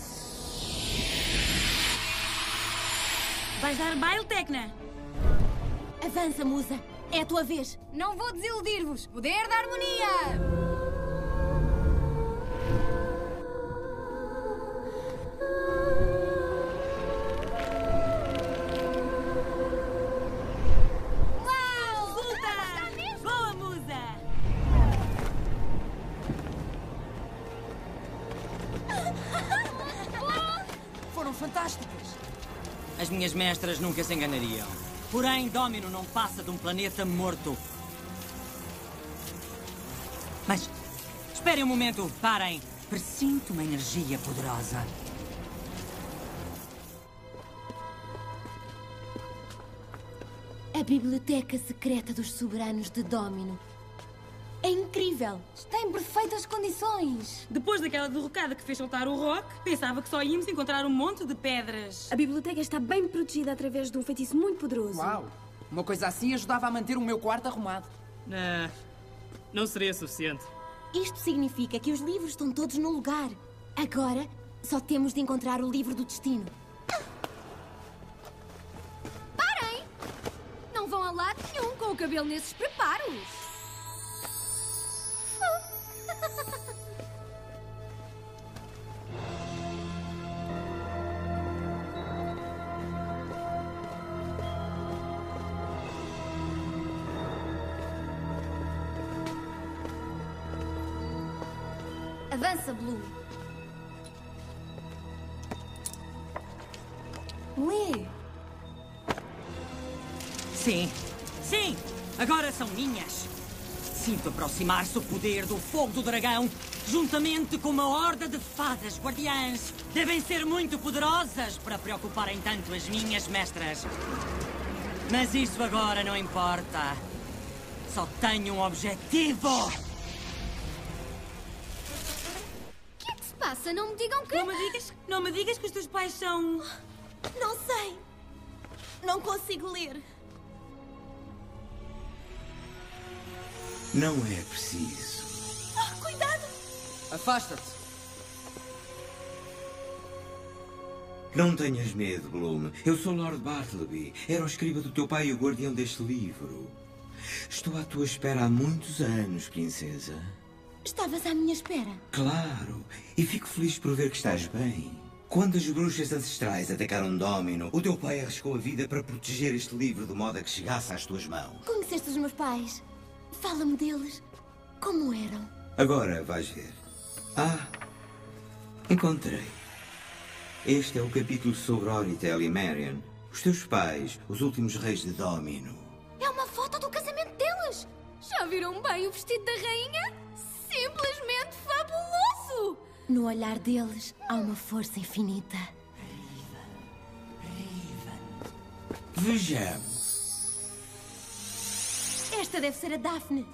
Speaker 4: Vais dar baile, Tecna?
Speaker 2: Avança, Musa. É a tua vez.
Speaker 5: Não vou desiludir-vos. Poder da harmonia!
Speaker 10: fantásticas.
Speaker 17: As minhas mestras nunca se enganariam. Porém, Domino não passa de um planeta morto. Mas, esperem um momento, parem. Presinto uma energia poderosa.
Speaker 2: A biblioteca secreta dos soberanos de Domino. É incrível!
Speaker 5: Está em perfeitas condições.
Speaker 4: Depois daquela derrocada que fez soltar o Rock, pensava que só íamos encontrar um monte de pedras.
Speaker 13: A biblioteca está bem protegida através de um feitiço muito poderoso.
Speaker 10: Uau! Uma coisa assim ajudava a manter o meu quarto arrumado.
Speaker 11: Não seria suficiente.
Speaker 2: Isto significa que os livros estão todos no lugar. Agora, só temos de encontrar o livro do destino.
Speaker 15: Parem! Não vão a lado nenhum com o cabelo nesses preparos. Avança, Bloom.
Speaker 5: Lê.
Speaker 17: Sim, sim! Agora são minhas! Sinto aproximar-se o poder do fogo do dragão, juntamente com uma horda de fadas guardiãs. Devem ser muito poderosas para preocuparem tanto as minhas mestras. Mas isso agora não importa. Só tenho um objetivo!
Speaker 15: O que é que se passa? Não me digam que...
Speaker 4: Não me digas que os teus pais são...
Speaker 2: Não sei. Não consigo ler.
Speaker 1: Não é preciso.
Speaker 2: Cuidado!
Speaker 10: Afasta-te.
Speaker 1: Não tenhas medo, Bloom. Eu sou Lord Bartleby. Era o escriba do teu pai e o guardião deste livro. Estou à tua espera há muitos anos, princesa.
Speaker 2: Estavas à minha espera.
Speaker 1: Claro. E fico feliz por ver que estás bem. Quando as bruxas ancestrais atacaram Domino, o teu pai arriscou a vida para proteger este livro de modo a que chegasse às tuas mãos.
Speaker 2: Conheceste os meus pais? Fala-me deles. Como eram?
Speaker 1: Agora vais ver. Encontrei. Este é o capítulo sobre Oritel e Marion, os teus pais, os últimos reis de Domino.
Speaker 15: É uma foto do casamento deles! Já viram bem o vestido da rainha? Simplesmente fabuloso!
Speaker 2: No olhar deles há uma força infinita.
Speaker 1: Vejamos.
Speaker 2: Esta deve ser a Daphne.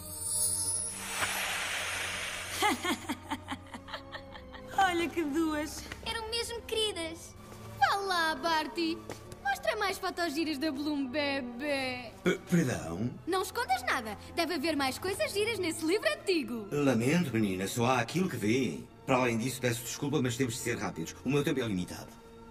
Speaker 4: Olha que duas.
Speaker 15: Eram mesmo queridas. Vá lá, Barty. Mostra mais fotos giras da Bloom, bebê.
Speaker 1: Perdão?
Speaker 15: Não escondas nada. Deve haver mais coisas giras nesse livro antigo.
Speaker 1: Lamento, menina. Só há aquilo que vê. Para além disso, peço desculpa, mas temos de ser rápidos. O meu tempo é limitado.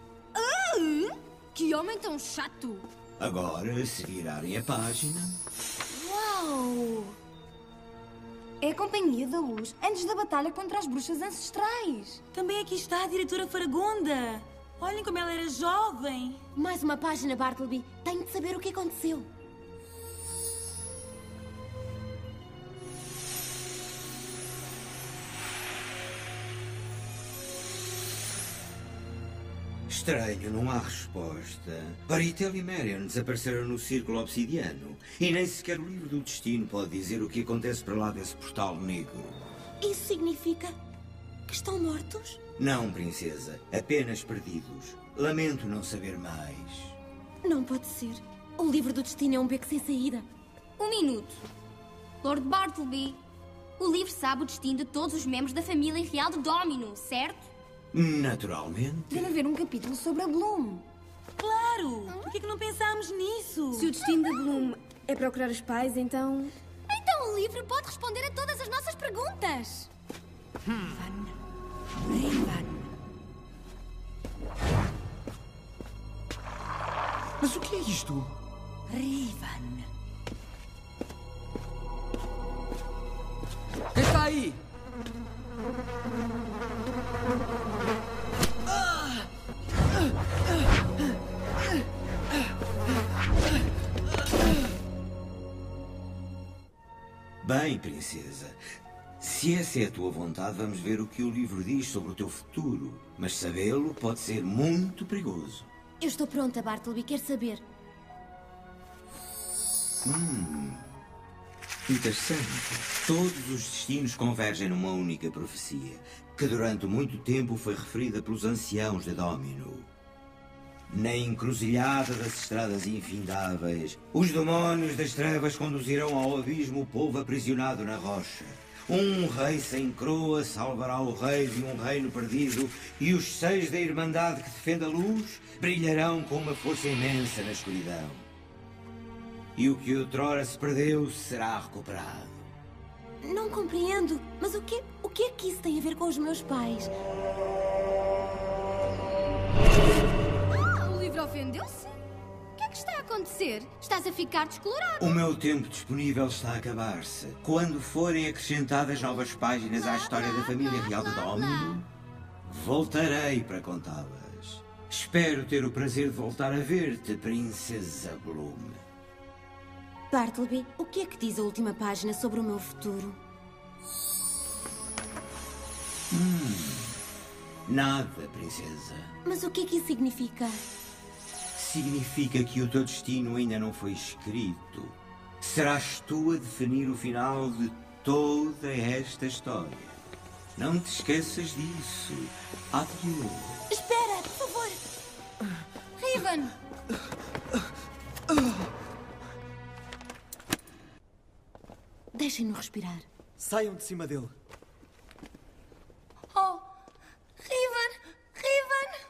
Speaker 15: Que homem tão chato.
Speaker 1: Agora, se virarem a página...
Speaker 5: Uau! É a Companhia da Luz antes da batalha contra as bruxas ancestrais.
Speaker 4: Também aqui está a diretora Faragonda. Olhem como ela era jovem.
Speaker 2: Mais uma página, Bartleby. Tenho de saber o que aconteceu.
Speaker 1: Estranho, não há resposta. Oritel e Marion desapareceram no Círculo Obsidiano. E nem sequer o livro do destino pode dizer o que acontece para lá desse portal negro.
Speaker 2: Isso significa que estão mortos?
Speaker 1: Não, princesa. Apenas perdidos. Lamento não saber mais.
Speaker 2: Não pode ser. O livro do destino é um beco sem saída.
Speaker 15: Um minuto. Lord Bartleby, o livro sabe o destino de todos os membros da família real de Domino, certo?
Speaker 1: Naturalmente.
Speaker 5: Deve haver um capítulo sobre a Bloom.
Speaker 4: Claro! Por que não pensámos nisso?
Speaker 13: Se o destino da Bloom é procurar os pais, então...
Speaker 15: Então o livro pode responder a todas as nossas perguntas.
Speaker 10: Mas o que é isto?
Speaker 17: Rivan.
Speaker 10: Quem está aí?
Speaker 1: Bem, princesa.
Speaker 20: Se essa é a tua vontade, vamos ver o que o livro diz sobre o teu futuro. Mas sabê-lo pode ser muito perigoso.
Speaker 2: Eu estou pronta, Bartleby. Quero saber.
Speaker 20: Interessante. Todos os destinos convergem numa única profecia, que durante muito tempo foi referida pelos anciãos de Domino. Na encruzilhada das estradas infindáveis, os demónios das trevas conduzirão ao abismo o povo aprisionado na rocha. Um rei sem coroa salvará o rei de um reino perdido, e os 6 da Irmandade que defende a luz brilharão com uma força imensa na escuridão. E o que outrora se perdeu será recuperado.
Speaker 2: Não compreendo. Mas o que é que isso tem a ver com os meus pais?
Speaker 15: O livro ofendeu-se? O que é que está a acontecer? Estás a ficar descolorado.
Speaker 20: O meu tempo disponível está a acabar-se. Quando forem acrescentadas novas páginas à história da família real de Domino, voltarei para contá-las. Espero ter o prazer de voltar a ver-te, Princesa Bloom.
Speaker 2: Bartleby, o que é que diz a última página sobre o meu futuro?
Speaker 20: Nada, princesa.
Speaker 2: Mas o que é que isso significa?
Speaker 20: Significa que o teu destino ainda não foi escrito. Serás tu a definir o final de toda esta história. Não te esqueças disso. Adeus.
Speaker 2: Espera, por favor.
Speaker 15: Riven!
Speaker 2: Deixem-no respirar.
Speaker 8: Saiam de cima dele.
Speaker 15: Oh! Riven! Riven!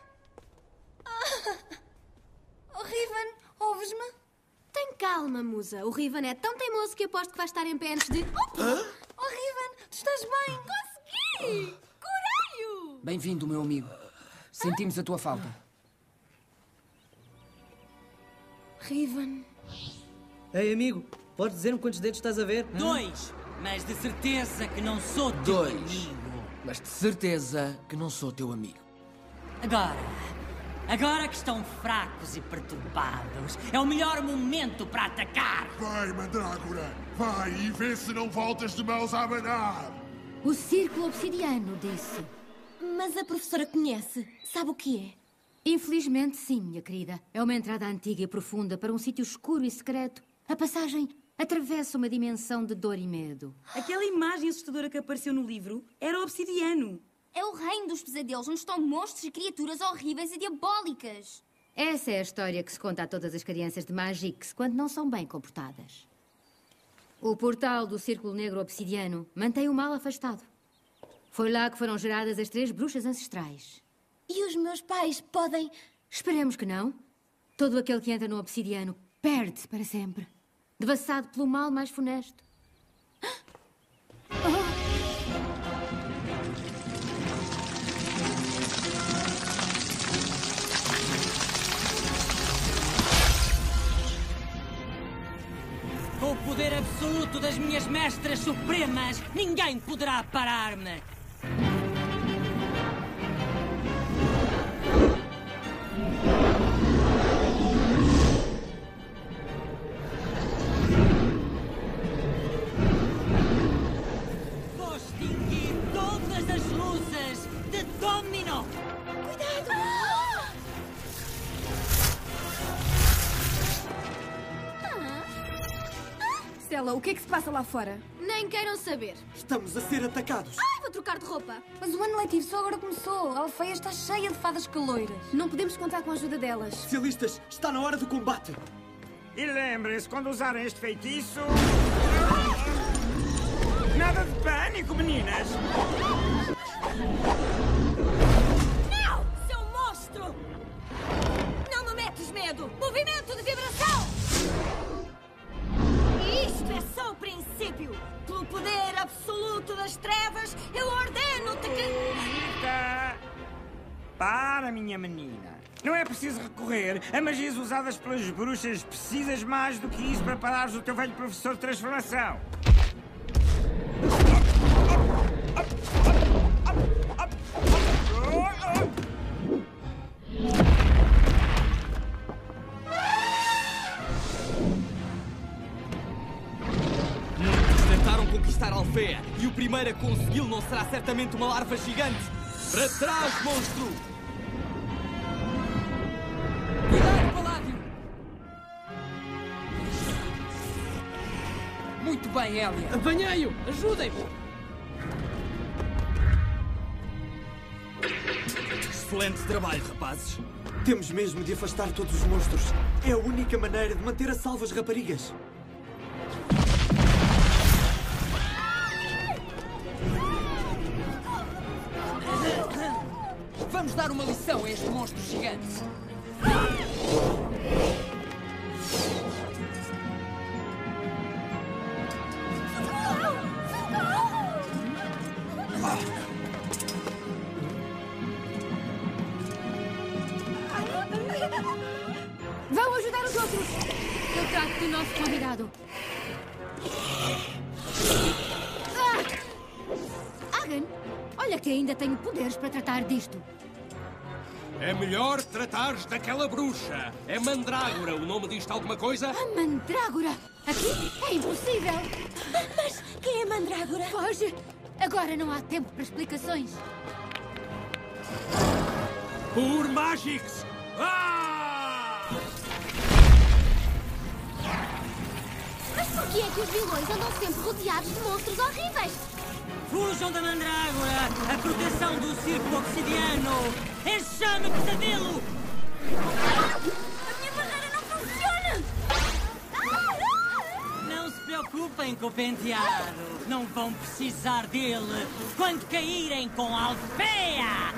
Speaker 15: Oh, Riven, ouves-me? Tem calma, musa. O Riven é tão teimoso que aposto que vai estar em pé antes de... Oh, Riven, tu estás bem? Consegui! Coralho!
Speaker 12: Bem-vindo, meu amigo. Sentimos a tua falta.
Speaker 15: Riven...
Speaker 11: Ei, amigo, podes dizer-me quantos dedos estás a ver?
Speaker 17: 2, mas de certeza que não sou teu
Speaker 12: 2,
Speaker 17: amigo.
Speaker 12: mas de certeza que não sou teu amigo.
Speaker 17: Agora que estão fracos e perturbados, é o melhor momento para atacar.
Speaker 16: Vai, Mandrágora, vai e vê se não voltas de mãos a abanar.
Speaker 7: O Círculo Obsidiano disse.
Speaker 2: Mas a professora conhece. Sabe o que é?
Speaker 7: Infelizmente, sim, minha querida. É uma entrada antiga e profunda para um sítio escuro e secreto. A passagem atravessa uma dimensão de dor e medo.
Speaker 4: Aquela imagem assustadora que apareceu no livro era o obsidiano.
Speaker 15: É o reino dos pesadelos, onde estão monstros e criaturas horríveis e diabólicas.
Speaker 7: Essa é a história que se conta a todas as crianças de Magix quando não são bem comportadas. O portal do Círculo Negro Obsidiano mantém o mal afastado. Foi lá que foram geradas as 3 bruxas ancestrais.
Speaker 2: E os meus pais podem...
Speaker 7: Esperemos que não. Todo aquele que entra no obsidiano perde para sempre. Devassado pelo mal mais funesto.
Speaker 17: Com o poder absoluto das minhas mestras supremas, ninguém poderá parar-me. Vou extinguir todas as luzes de Domino.
Speaker 5: Stella, o que é que se passa lá fora?
Speaker 15: Nem queiram saber.
Speaker 8: Estamos a ser atacados.
Speaker 15: Ai, vou trocar de roupa.
Speaker 5: Mas o ano letivo só agora começou. A Alfeia está cheia de fadas caloiras. Não podemos contar com a ajuda delas.
Speaker 8: Especialistas, está na hora do combate.
Speaker 21: E lembrem-se, quando usarem este feitiço... Nada de pânico, meninas!
Speaker 4: Não, seu monstro! Não me metes medo! Movimento de vibração! Isto é só o princípio! Pelo poder absoluto das trevas, eu ordeno-te que...
Speaker 21: Rita! Para, minha menina. Não é preciso recorrer a magias usadas pelas bruxas. Precisas mais do que isso para parares o teu velho professor de transformação.
Speaker 6: Muitos tentaram conquistar Alfeia e o
Speaker 10: o primeiro a consegui-lo não será certamente uma larva gigante. Para trás, monstro! Cuidado, Paládio! Muito bem, Elia.
Speaker 9: Apanhei-o! Ajudem-me!
Speaker 10: Excelente trabalho, rapazes. Temos mesmo de afastar todos os monstros. É a única maneira de manter a salvo as raparigas. Vamos dar uma lição a este monstro gigante.
Speaker 7: Vão ajudar os outros! Eu trato do nosso convidado. Hagen, olha que ainda tenho poderes para tratar disto.
Speaker 6: É melhor tratares daquela bruxa. É Mandrágora. O nome diz-te alguma coisa?
Speaker 7: A Mandrágora? Aqui? É impossível.
Speaker 2: Mas quem é Mandrágora?
Speaker 7: Foge! Agora não há tempo para explicações.
Speaker 6: Por Magix!
Speaker 15: Mas porquê é que os vilões andam sempre rodeados de monstros horríveis?
Speaker 17: Fujam da Mandrágora! A proteção do circo obsidiano! Enxame pesadelo!
Speaker 15: A minha barreira não funciona!
Speaker 17: Não se preocupem com o penteado. Não vão precisar dele quando caírem com a Alfeia!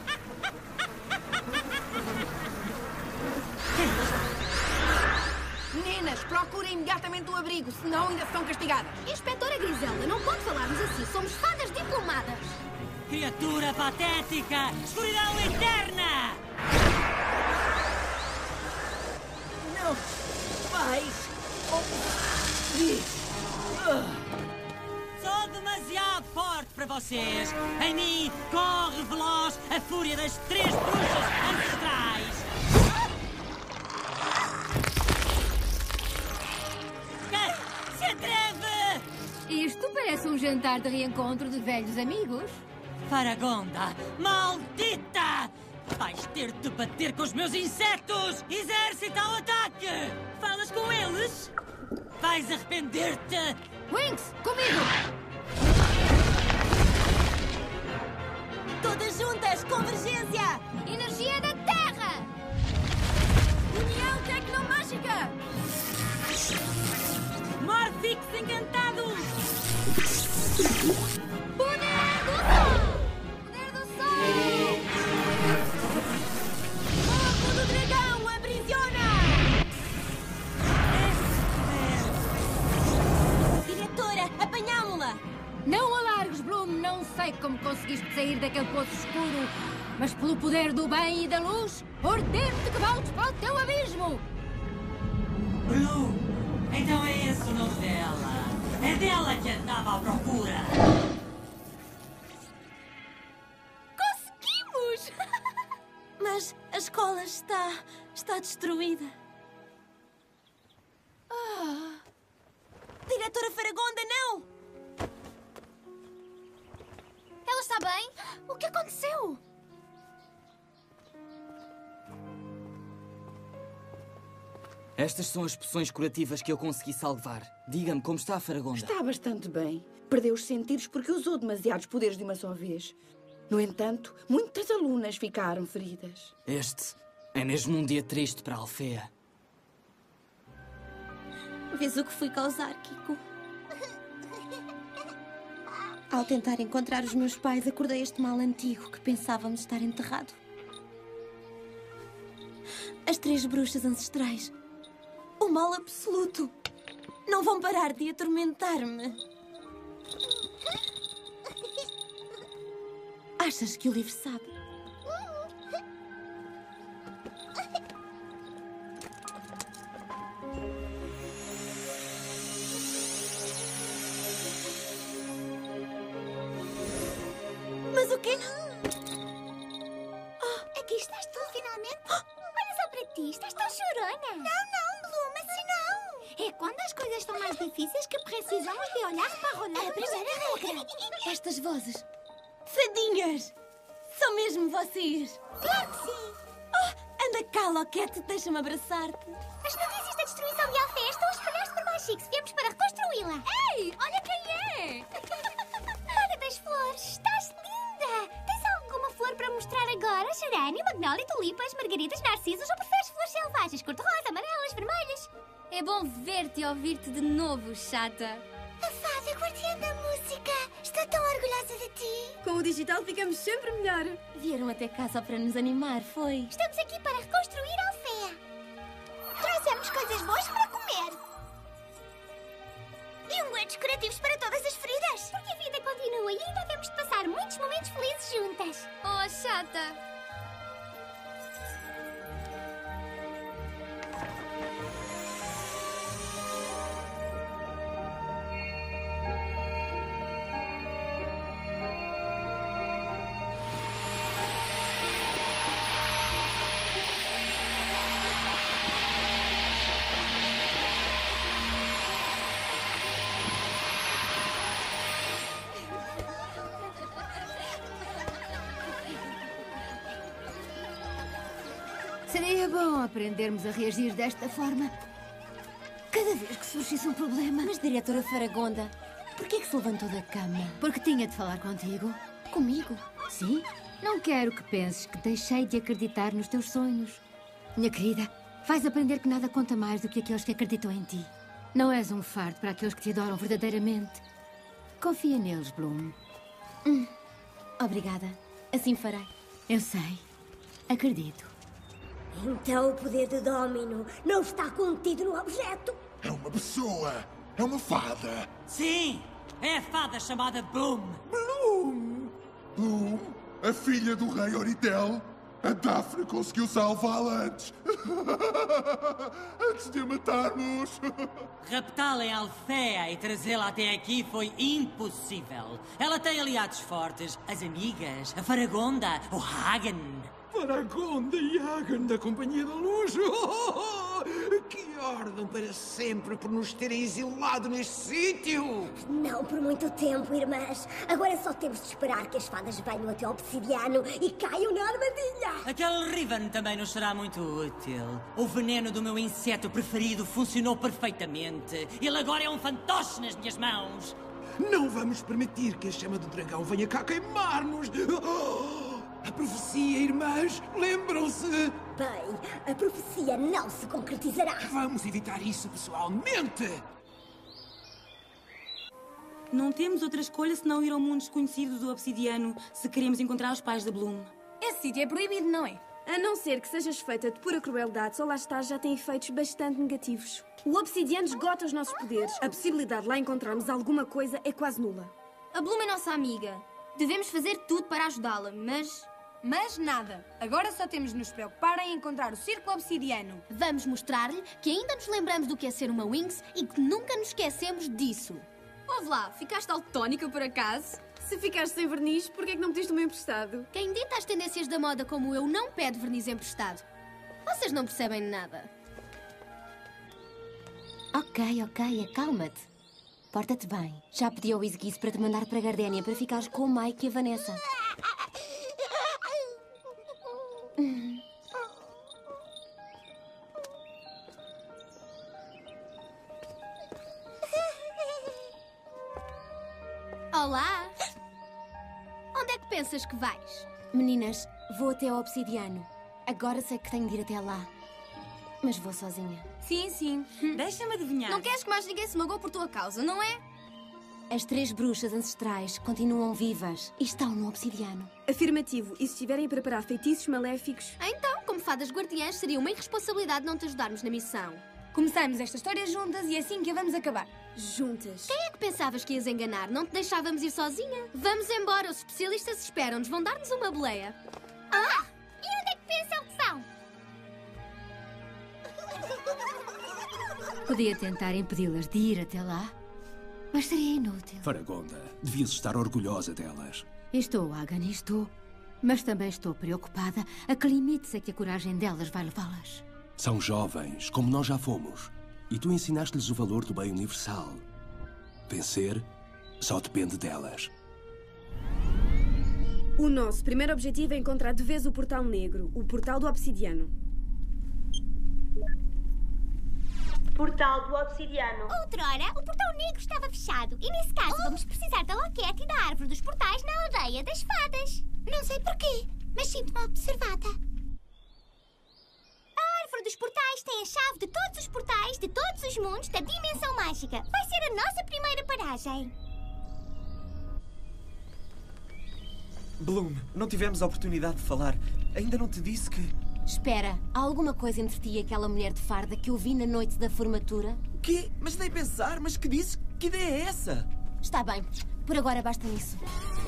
Speaker 5: Meninas, procurem imediatamente o abrigo, senão ainda são castigadas.
Speaker 15: Inspetora Griselda, não pode falar-nos assim. Somos fadas diplomadas.
Speaker 17: Criatura patética! Escuridão eterna!
Speaker 10: Não vais conseguir.
Speaker 17: Sou demasiado forte para vocês. Em mim corre veloz a fúria das 3 bruxas ancestrais. Se atreve!
Speaker 7: Isto parece um jantar de reencontro de velhos amigos.
Speaker 17: Faragonda, maldita! Vais ter de bater com os meus insetos! Exército ao ataque! Falas com eles? Vais arrepender-te!
Speaker 7: Winx, comigo!
Speaker 2: Todas juntas, convergência!
Speaker 15: Energia da Terra!
Speaker 5: União tecnomágica!
Speaker 4: Morphix encantado!
Speaker 15: Poder do Sol! Poder do Sol!
Speaker 2: Fogo do dragão, aprisiona! Diretora, apanhámo-la!
Speaker 7: Não alargues, Bloom. Não sei como conseguiste sair daquele poço escuro, mas pelo poder do bem e da luz, ordeno-te que voltes para o teu abismo!
Speaker 17: Blue! Então é esse o nome dela! É dela que andava à procura!
Speaker 2: Conseguimos! Mas a escola está destruída. Diretora Faragonda, não!
Speaker 15: Ela está bem? O que aconteceu?
Speaker 10: Estas são as poções curativas que eu consegui salvar. Diga-me como está a Faragonda.
Speaker 22: Está bastante bem. Perdeu os sentidos porque usou demasiados poderes de uma só vez. No entanto, muitas alunas ficaram feridas.
Speaker 10: Este é mesmo um dia triste para a Alfeia.
Speaker 2: Vês o que fui causar, Kiko? Ao tentar encontrar os meus pais, acordei este mal antigo que pensávamos estar enterrado. As 3 bruxas ancestrais. O mal absoluto. Não vão parar de atormentar-me. Achas que o livro sabe? Mas o quê?
Speaker 15: Aqui estás tu, finalmente. Olha só para ti, estás tão chorona. Não, Bloom, assim não. É quando as coisas estão mais
Speaker 3: difíceis que precisamos de olhar para o lado.
Speaker 2: A primeira regra. Estas vozes. Fadinhas! São mesmo vocês?
Speaker 3: Claro que sim!
Speaker 2: Oh, anda cá, Loquete, deixa-me abraçar-te.
Speaker 3: As notícias da destruição de Alfé estão a espalhar-se por Magix. Viemos para reconstruí-la.
Speaker 15: Ei, olha quem é!
Speaker 3: Hora das flores, estás linda! Tens alguma flor para mostrar agora? Gerânio, magnólia, tulipas, margaridas, narcisos ou preferes flores selvagens? Cor-de-rosa, amarelas, vermelhas?
Speaker 15: É bom ver-te e ouvir-te de novo, chata.
Speaker 3: A fada guardiã da música! Estou tão orgulhosa de ti!
Speaker 13: Com o digital ficamos sempre melhor.
Speaker 2: Vieram até cá só para nos animar, foi?
Speaker 3: Estamos aqui para reconstruir Alfea. Trouxemos coisas boas para comer. E ungüentos curativos para todas as feridas. Porque a vida continua e ainda temos de passar muitos momentos felizes juntas.
Speaker 15: Oh, chata!
Speaker 7: Seria bom aprendermos a reagir desta forma. Cada vez que surgisse um problema.
Speaker 2: Mas, diretora Faragonda, porquê que se levantou da cama?
Speaker 7: Porque tinha de falar contigo.
Speaker 2: Comigo?
Speaker 7: Sim. Não quero que penses que deixei de acreditar nos teus sonhos. Minha querida, vais aprender que nada conta mais do que aqueles que acreditam em ti. Não és um fardo para aqueles que te adoram verdadeiramente. Confia neles, Bloom.
Speaker 2: Obrigada. Assim farei.
Speaker 7: Eu sei. Acredito.
Speaker 3: Então o poder de Domino não está contido no objeto?
Speaker 16: É uma pessoa. É uma fada.
Speaker 17: Sim, é a fada chamada Bloom.
Speaker 16: Bloom? Bloom? A filha do rei Oritel? A Daphne conseguiu salvá-la antes. Antes de a matarmos.
Speaker 17: Raptá-la em Alfea e trazê-la até aqui foi impossível. Ela tem aliados fortes. As amigas, a Faragonda, o Hagen.
Speaker 6: Faragonda e Hagen da Companhia da Luz. Que ardam para sempre por nos terem exilado neste sítio.
Speaker 3: Não por muito tempo, irmãs. Agora só temos de esperar que as fadas venham até ao obsidiano e caiam na armadilha.
Speaker 17: Aquele Riven também nos será muito útil. O veneno do meu inseto preferido funcionou perfeitamente. Ele agora é um fantoche nas minhas mãos.
Speaker 6: Não vamos permitir que a chama do dragão venha cá queimar-nos. A profecia, irmãs, lembram-se?
Speaker 3: Bem, a profecia não se concretizará.
Speaker 6: Vamos evitar isso pessoalmente.
Speaker 4: Não temos outra escolha senão ir ao mundo desconhecido do obsidiano se queremos encontrar os pais da Bloom.
Speaker 5: Esse sítio é proibido, não é?
Speaker 13: A não ser que sejas feita de pura crueldade, só lá estar já tem efeitos bastante negativos. O obsidiano esgota os nossos poderes. A possibilidade de lá encontrarmos alguma coisa é quase nula.
Speaker 15: A Bloom é nossa amiga. Devemos fazer tudo para ajudá-la, mas...
Speaker 5: Mas nada. Agora só temos de nos preocupar em encontrar o círculo obsidiano.
Speaker 15: Vamos mostrar-lhe que ainda nos lembramos do que é ser uma Winx e que nunca nos esquecemos disso.
Speaker 13: Ouve lá, ficaste daltónica por acaso? Se ficaste sem verniz, porquê é que não pediste o meu emprestado?
Speaker 15: Quem dita as tendências da moda como eu não pede verniz emprestado. Vocês não percebem nada.
Speaker 2: Ok, acalma-te. Porta-te bem. Já pedi ao Isguice para te mandar para Gardénia para ficares com o Mike e a Vanessa.
Speaker 15: Olá! Onde é que pensas que vais?
Speaker 2: Meninas, vou até ao obsidiano. Agora sei que tenho de ir até lá. Mas vou sozinha.
Speaker 4: Sim. Deixa-me adivinhar.
Speaker 15: Não queres que mais ninguém se magoe por tua causa, não é?
Speaker 2: As 3 bruxas ancestrais continuam vivas e estão no obsidiano.
Speaker 13: Afirmativo. E se estiverem a preparar feitiços maléficos?
Speaker 15: Então, como fadas guardiãs, seria uma irresponsabilidade não te ajudarmos na missão.
Speaker 5: Começamos esta história juntas e é assim que a vamos acabar.
Speaker 13: Juntas.
Speaker 15: Quem é que pensavas que ias enganar? Não te deixávamos ir sozinha? Vamos embora, os especialistas esperam-nos. Vão dar-nos uma boleia.
Speaker 3: Ah! E onde é que pensam que são?
Speaker 7: Podia tentar impedi-las de ir até lá, mas seria inútil.
Speaker 6: Faragonda, devias estar orgulhosa delas.
Speaker 7: Estou, Hagen, estou. Mas também estou preocupada a que limites é que a coragem delas vai levá-las.
Speaker 6: São jovens, como nós já fomos. E tu ensinaste-lhes o valor do bem universal. Vencer só depende delas.
Speaker 13: O nosso primeiro objetivo é encontrar de vez o Portal Negro, o Portal do Obsidiano.
Speaker 9: Portal do Obsidiano.
Speaker 3: Outrora, o Portal Negro estava fechado e, nesse caso, vamos precisar da loquete e da árvore dos portais na aldeia das fadas. Não sei porquê, mas sinto-me observada. A árvore dos portais tem a chave de todos os portais de todos os mundos da dimensão mágica. Vai ser a nossa primeira paragem.
Speaker 8: Bloom, não tivemos a oportunidade de falar. Ainda não te disse que...
Speaker 2: Espera, há alguma coisa entre ti e aquela mulher de farda que eu vi na noite da formatura?
Speaker 8: Quê? Mas nem pensar, mas que dizes? Que ideia é essa?
Speaker 2: Está bem, por agora basta nisso.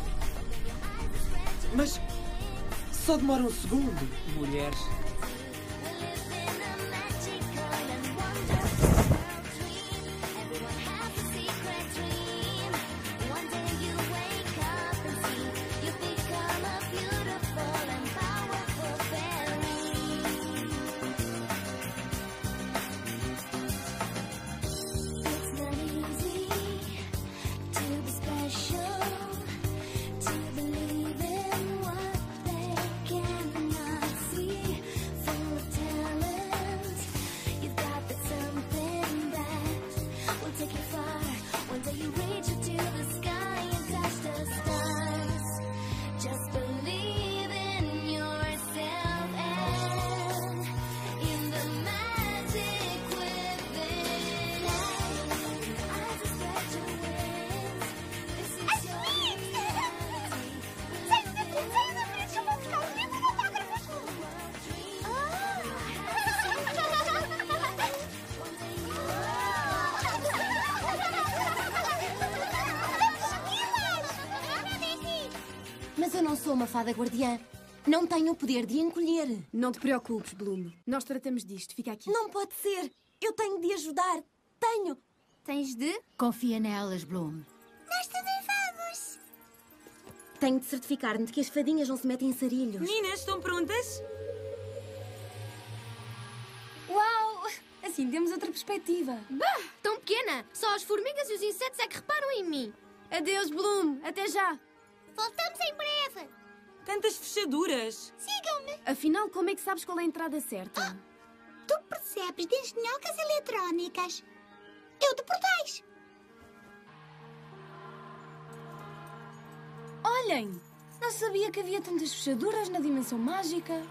Speaker 8: Mas... só demora um segundo.
Speaker 11: Mulheres.
Speaker 2: Mas eu não sou uma fada guardiã. Não tenho o poder de encolher.
Speaker 13: Não te preocupes, Bloom. Nós tratamos disto. Fica aqui.
Speaker 2: Não pode ser. Eu tenho de ajudar. Tenho.
Speaker 15: Tens de?
Speaker 7: Confia nelas, Bloom.
Speaker 3: Nós também vamos.
Speaker 2: Tenho de certificar-me de que as fadinhas não se metem em sarilhos.
Speaker 4: Meninas, estão prontas?
Speaker 13: Uau! Assim temos outra perspectiva.
Speaker 15: Bah! Tão pequena! Só as formigas e os insetos é que reparam em mim.
Speaker 13: Adeus, Bloom. Até já.
Speaker 3: Voltamos em breve.
Speaker 4: Tantas fechaduras.
Speaker 3: Sigam-me.
Speaker 13: Afinal, como é que sabes qual é a entrada certa?
Speaker 3: Tu percebes de engenhocas eletrónicas. Eu de portais.
Speaker 13: Olhem! Não sabia que havia tantas fechaduras na dimensão mágica.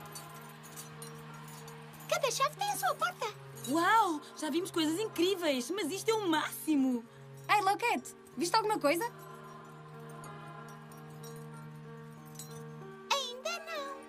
Speaker 3: Cada chave tem a sua porta.
Speaker 4: Uau! Já vimos coisas incríveis, mas isto é o máximo.
Speaker 13: Ei, Loquete, viste alguma coisa?
Speaker 3: Ainda não.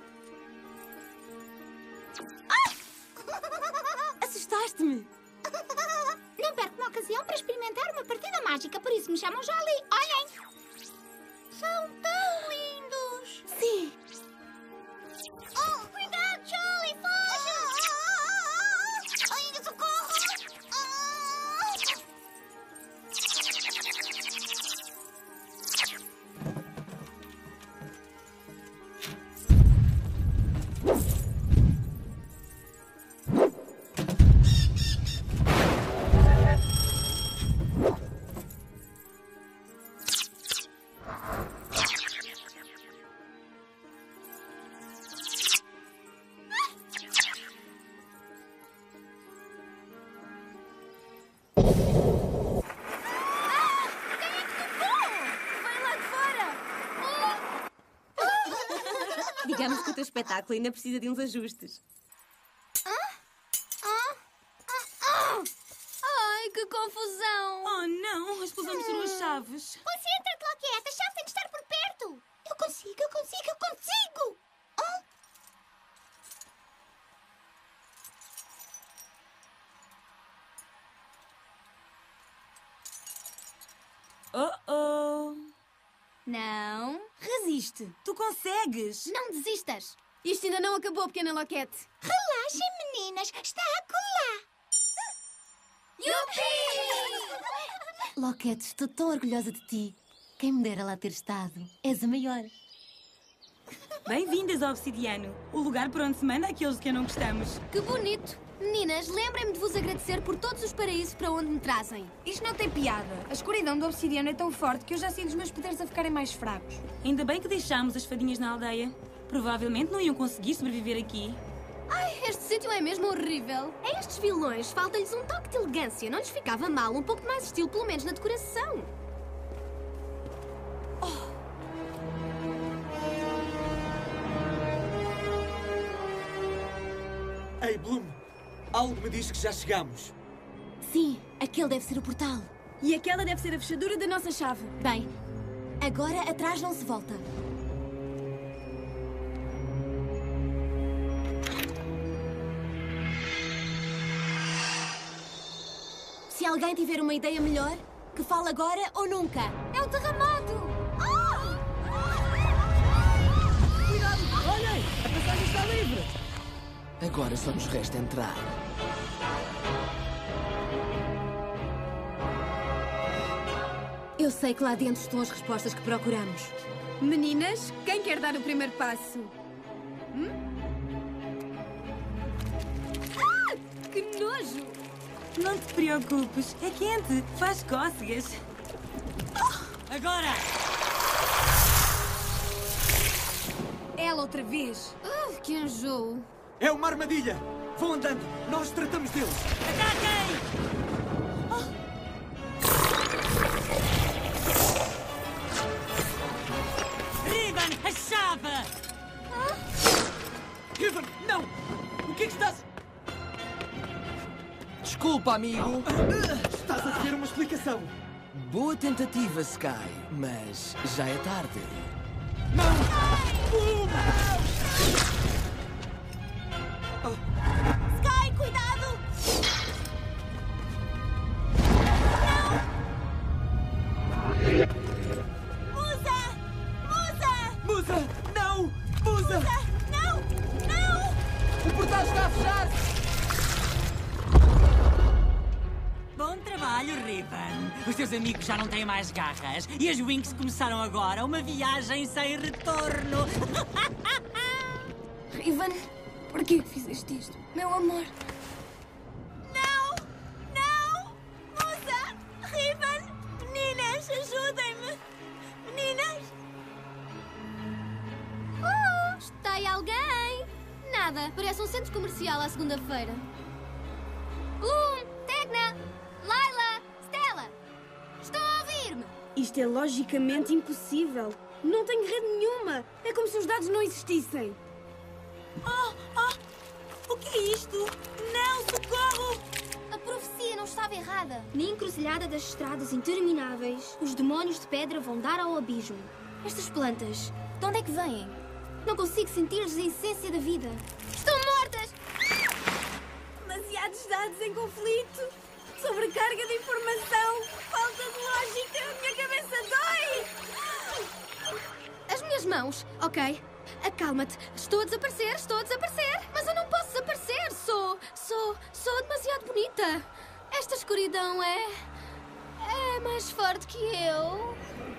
Speaker 2: Assustaste-me.
Speaker 3: Não perco uma ocasião para experimentar uma partida mágica, por isso me chamam Jolly. Olhem! São tão lindos!
Speaker 2: Sim!
Speaker 3: Oh, cuidado, Jolly! Foge! Ai, socorro!
Speaker 2: Digamos que o teu espetáculo ainda precisa de uns ajustes.
Speaker 15: Ai, que confusão!
Speaker 4: Oh, não! A explosão misturou as chaves.
Speaker 3: Concentra-te, Loquete! A chave tem de estar por perto! Eu consigo!
Speaker 4: Oh!
Speaker 15: Não.
Speaker 4: Resiste! Tu consegues!
Speaker 15: Não desistas!
Speaker 13: Isto ainda não acabou, pequena Loquete.
Speaker 3: Relaxem, meninas! Está a colar!
Speaker 15: Yupi!
Speaker 2: Loquete, estou tão orgulhosa de ti. Quem me dera lá ter estado. És a maior.
Speaker 4: Bem-vindas ao Obsidiano, o lugar por onde se manda aqueles de quem não gostamos.
Speaker 15: Que bonito! Meninas, lembrem-me de vos agradecer por todos os paraísos para onde me trazem.
Speaker 5: Isto não tem piada. A escuridão do obsidiano é tão forte que eu já sinto os meus poderes a ficarem mais fracos.
Speaker 4: Ainda bem que deixámos as fadinhas na aldeia. Provavelmente não iam conseguir sobreviver aqui.
Speaker 15: Ai, este sítio é mesmo horrível. A estes vilões falta-lhes um toque de elegância. Não lhes ficava mal um pouco de mais estilo, pelo menos na decoração.
Speaker 10: Ei, Bloom! Algo me diz que já chegamos.
Speaker 2: Sim, aquele deve ser o portal.
Speaker 13: E aquela deve ser a fechadura da nossa chave.
Speaker 2: Bem, agora atrás não se volta. Se alguém tiver uma ideia melhor, que fale agora ou nunca.
Speaker 15: É um terremoto!
Speaker 10: Cuidado! Olhem! A passagem está livre!
Speaker 12: Agora só nos resta entrar.
Speaker 2: Eu sei que lá dentro estão as respostas que procuramos.
Speaker 13: Meninas, quem quer dar o primeiro passo?
Speaker 15: Que nojo!
Speaker 4: Não te preocupes, é quente, faz cócegas.
Speaker 17: Agora!
Speaker 5: Ela outra vez.
Speaker 15: Que enjoo.
Speaker 10: É uma armadilha! Vão andando! Nós tratamos deles!
Speaker 17: Ataquem! Riven, a chave!
Speaker 10: Riven, não! O que é que estás...
Speaker 12: Desculpa, amigo.
Speaker 10: Estás a ter uma explicação.
Speaker 12: Boa tentativa, Sky, mas já é tarde.
Speaker 2: Sky, cuidado!
Speaker 10: Musa! Não! Musa!
Speaker 2: Não! Não!
Speaker 10: O portal está a fechar!
Speaker 17: Bom trabalho, Riven. Os teus amigos já não têm mais garras. E as Winx começaram agora uma viagem sem retorno.
Speaker 5: Riven, por que fizeste isto? Meu amor.
Speaker 2: Não! Não! Musa! Riven! Meninas, ajudem-me! Meninas!
Speaker 15: Está aí alguém? Nada, parece um centro comercial à segunda-feira. Bloom, Tecna, Laila, Stella, estão a ouvir-me?
Speaker 13: Isto é logicamente impossível. Não tenho rede nenhuma. É como se os dados não existissem.
Speaker 4: O que é isto? Não, socorro!
Speaker 15: A profecia não estava errada. Na encruzilhada das estradas intermináveis, os demónios de pedra vão dar ao abismo. Estas plantas, de onde é que vêm? Não consigo sentir-lhes a essência da vida. Estão mortas!
Speaker 13: Demasiados dados em conflito. Sobrecarga de informação. Falta de lógica. A minha cabeça dói.
Speaker 15: As minhas mãos, ok? Acalma-te. Estou a desaparecer. Mas eu não posso desaparecer. Sou demasiado bonita. Esta escuridão é mais forte que eu.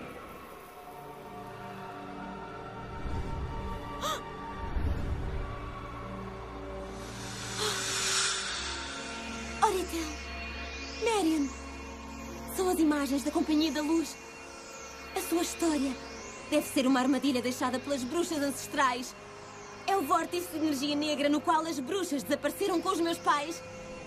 Speaker 2: Oritel! Marion! São as imagens da Companhia da Luz. A sua história deve ser uma armadilha deixada pelas bruxas ancestrais. É o vórtice de energia negra no qual as bruxas desapareceram com os meus pais.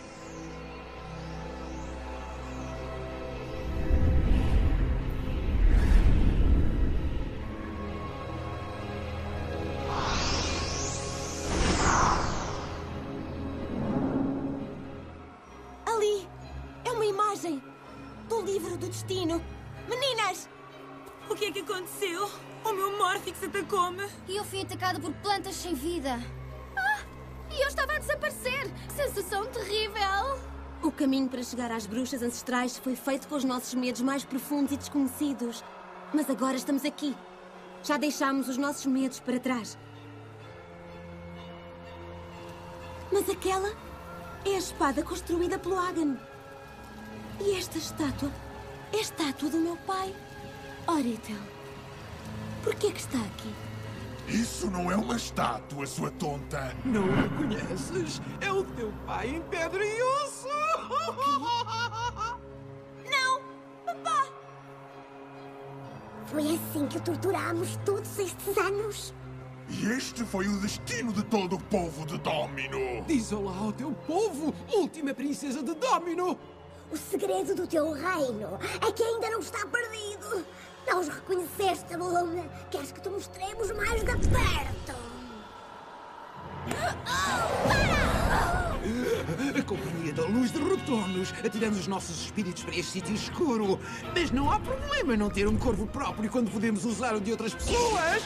Speaker 2: Ali é uma imagem do livro do destino. Meninas!
Speaker 4: O que é que aconteceu? O meu Morphix atacou-me.
Speaker 15: E eu fui atacada por plantas sem vida. E eu estava a desaparecer. Sensação terrível.
Speaker 2: O caminho para chegar às bruxas ancestrais foi feito com os nossos medos mais profundos e desconhecidos. Mas agora estamos aqui. Já deixámos os nossos medos para trás. Mas aquela é a espada construída pelo Hagen. E esta estátua é a estátua do meu pai, Oritel. Por que é que está aqui?
Speaker 16: Isso não é uma estátua, sua tonta.
Speaker 10: Não o conheces? É o teu pai em pedra e osso!
Speaker 2: Não! Papá!
Speaker 3: Foi assim que o torturámos todos estes anos.
Speaker 16: E este foi o destino de todo o povo de Domino.
Speaker 10: Diz olá ao teu povo, última princesa de Domino!
Speaker 3: O segredo do teu reino é que ainda não está perdido. Não os reconheceste, Bloom. Queres que te mostremos mais de perto?
Speaker 10: A companhia da luz derrotou-nos, atirando os nossos espíritos para este sítio escuro. Mas não há problema não ter um corvo próprio quando podemos usar o de outras pessoas.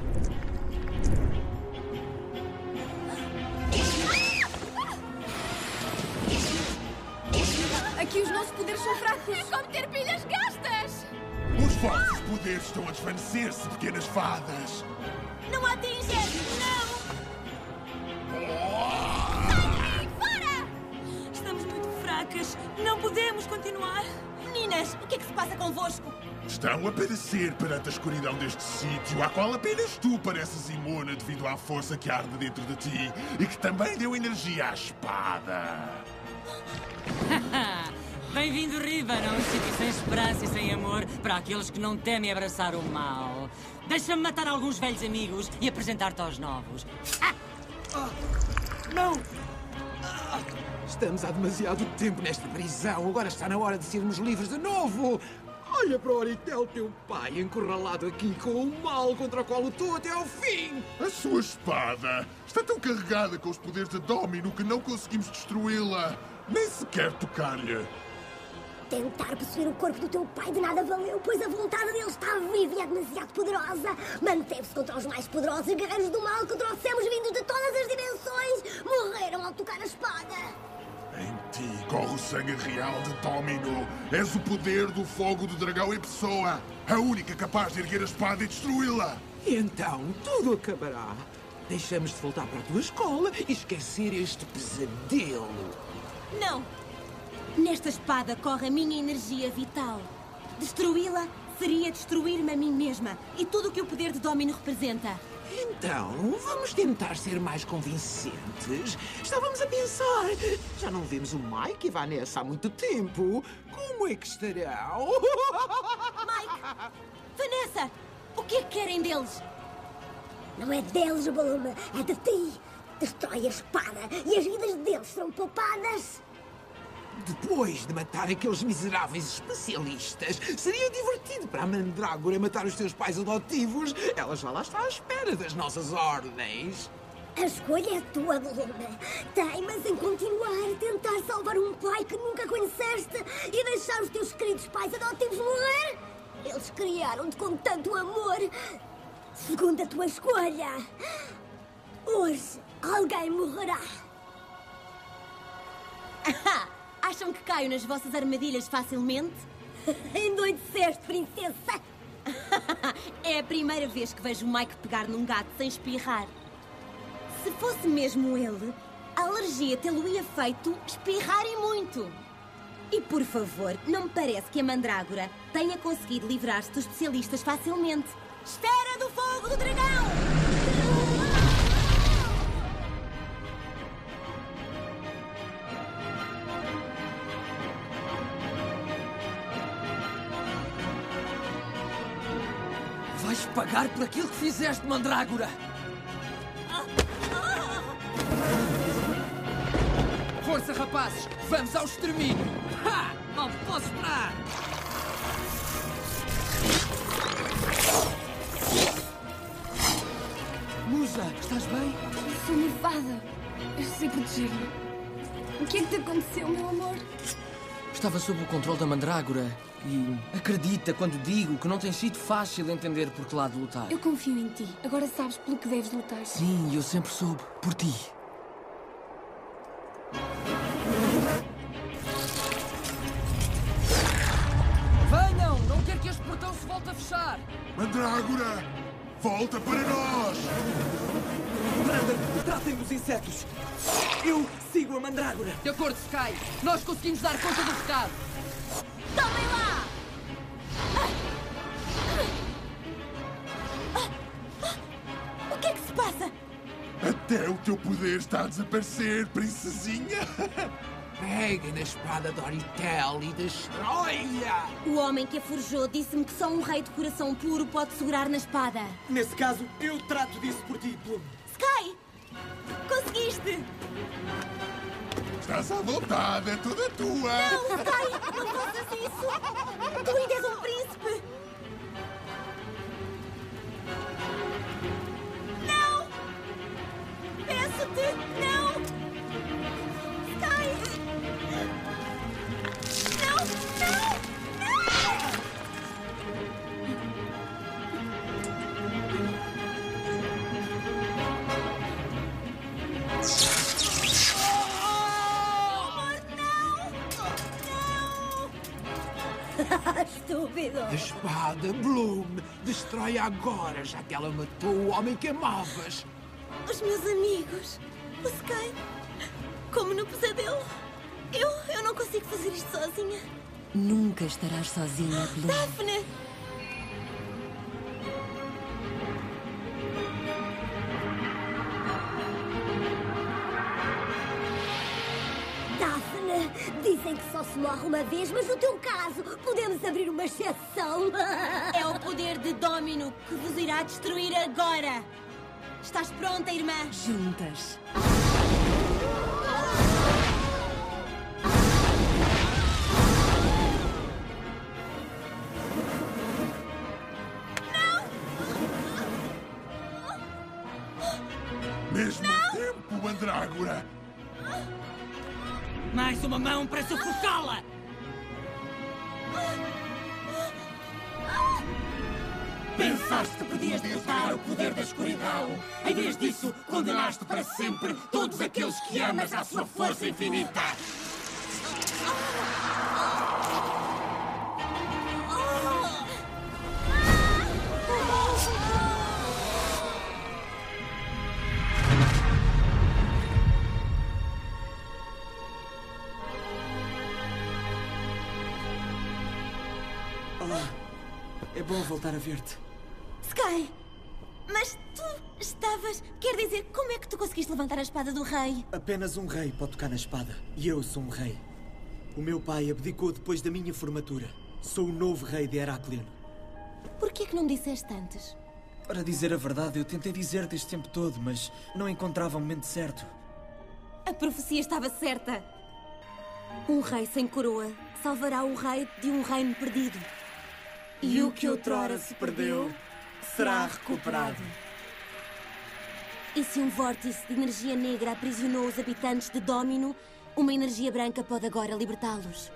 Speaker 5: Aqui os nossos poderes são fracos.
Speaker 15: É como ter pilhas gastas!
Speaker 16: Os vossos poderes estão a desvanecer-se, pequenas fadas.
Speaker 2: Não há Tinger! Não!
Speaker 4: Fora! Estamos muito fracas. Não podemos continuar.
Speaker 2: Meninas, o que é que se passa convosco?
Speaker 16: Estão a padecer perante a escuridão deste sítio, à qual apenas tu pareces imune devido à força que arde dentro de ti e que também deu energia à espada.
Speaker 17: Bem-vindo, Riven, a um sítio sem esperança e sem amor para aqueles que não temem abraçar o mal. Deixa-me matar alguns velhos amigos e apresentar-te aos novos.
Speaker 10: Não! Estamos há demasiado tempo nesta prisão. Agora está na hora de sermos livres de novo. Olha para o Oritel, teu pai, encurralado aqui com o mal contra o qual lutou até ao fim.
Speaker 16: A sua espada está tão carregada com os poderes de Domino que não conseguimos destruí-la. Nem sequer tocar-lhe.
Speaker 3: Tentar possuir o corpo do teu pai de nada valeu, pois a vontade dele está viva e é demasiado poderosa. Manteve-se contra os mais poderosos guerreiros do mal que trouxemos vindos de todas as dimensões. Morreram ao tocar a espada.
Speaker 16: Em ti corre o sangue real de Domino. És o poder do fogo do dragão em pessoa. A única capaz de erguer a espada e destruí-la.
Speaker 10: E então tudo acabará. Deixamos de voltar para a tua escola e esquecer este pesadelo.
Speaker 2: Não! Nesta espada corre a minha energia vital. Destruí-la seria destruir-me a mim mesma e tudo o que o poder de Domino representa.
Speaker 10: Então, vamos tentar ser mais convincentes. Estávamos a pensar. Já não vemos o Mike e Vanessa há muito tempo. Como é que estarão?
Speaker 2: Mike! Vanessa! O que é que querem deles?
Speaker 3: Não é deles, Bloom, é de ti. Destrói a espada e as vidas deles serão poupadas.
Speaker 10: Depois de matar aqueles miseráveis especialistas, seria divertido para a Mandrágora matar os teus pais adotivos. Ela já lá está à espera das nossas ordens.
Speaker 3: A escolha é tua, Bloom. Teimas em continuar a tentar salvar um pai que nunca conheceste e deixar os teus queridos pais adotivos morrer? Eles criaram-te com tanto amor. Segundo a tua escolha, hoje alguém morrerá.
Speaker 2: Acham que caio nas vossas armadilhas facilmente?
Speaker 3: Endoideceste, princesa!
Speaker 2: É a primeira vez que vejo o Mike pegar num gato sem espirrar. Se fosse mesmo ele, a alergia tê-lo-ia feito espirrar e muito. E por favor, não me parece que a Mandrágora tenha conseguido livrar-se dos especialistas facilmente. Esfera do fogo do dragão!
Speaker 12: Vais pagar por aquilo que fizeste, Mandrágora! Força, rapazes! Vamos ao extermínio! Ha! Mal posso esperar! Musa, estás bem?
Speaker 5: Eu sou uma fada. Eu sei proteger-me. O que é que te aconteceu, meu amor?
Speaker 12: Estava sob o controle da Mandrágora e acredita quando digo que não tem sido fácil entender por que lado lutar.
Speaker 5: Eu confio em ti. Agora sabes pelo que deves lutar.
Speaker 12: Sim, eu sempre soube. Por ti. Venham! Não quero que este portão se volte a fechar!
Speaker 16: Mandrágora! Volta para nós!
Speaker 10: Brandon, tratem dos insetos. Eu sigo a Mandrágora.
Speaker 12: De acordo, Sky. Nós conseguimos dar conta do recado.
Speaker 2: Tomem lá! O
Speaker 16: Até o teu poder está a desaparecer, princesinha.
Speaker 14: Pegue na espada de Oritel e destrói-a!
Speaker 2: O homem que a forjou disse-me que só um rei de coração puro pode segurar na espada.
Speaker 10: Nesse caso, eu trato disso por ti, Bloom.
Speaker 2: Sky! Conseguiste!
Speaker 16: Estás à vontade, é toda tua.
Speaker 2: Não, Sky! Não faças isso! Tu ainda és um príncipe! Não! Peço-te! Não! Sky! Não! Não! Não!
Speaker 14: Estúpido! A espada, Bloom! Destrói agora, já que ela matou o homem que amavas!
Speaker 2: Os meus amigos! O Sky! Como no pesadelo! Eu não consigo fazer isto sozinha!
Speaker 18: Nunca estarás sozinha, Bloom.
Speaker 2: Daphne!
Speaker 23: Daphne, dizem que só se morre uma vez, mas no teu caso, podemos abrir uma exceção.
Speaker 2: É o poder de Domino que vos irá destruir agora! Estás pronta, irmã?
Speaker 18: Juntas.
Speaker 16: Mesmo a tempo, Mandrágora.
Speaker 17: Mais uma mão para sufocá-la!
Speaker 24: Pensaste que podias derrotar o poder da escuridão. Em vez disso, condenaste para sempre todos aqueles que amas à sua força infinita.
Speaker 10: Olá. É bom voltar a ver-te.
Speaker 2: Sky! Mas tu estavas... Quer dizer, como é que tu conseguiste levantar a espada do rei?
Speaker 10: Apenas um rei pode tocar na espada. E eu sou um rei. O meu pai abdicou depois da minha formatura. Sou o novo rei de Heráclion.
Speaker 2: Por que é que não me disseste antes?
Speaker 10: Para dizer a verdade, eu tentei dizer-te este tempo todo, mas não encontrava o momento certo.
Speaker 2: A profecia estava certa. Um rei sem coroa salvará o rei de um reino perdido.
Speaker 10: E o que outrora se perdeu será recuperado.
Speaker 2: E se um vórtice de energia negra aprisionou os habitantes de Domino, uma energia branca pode agora libertá-los.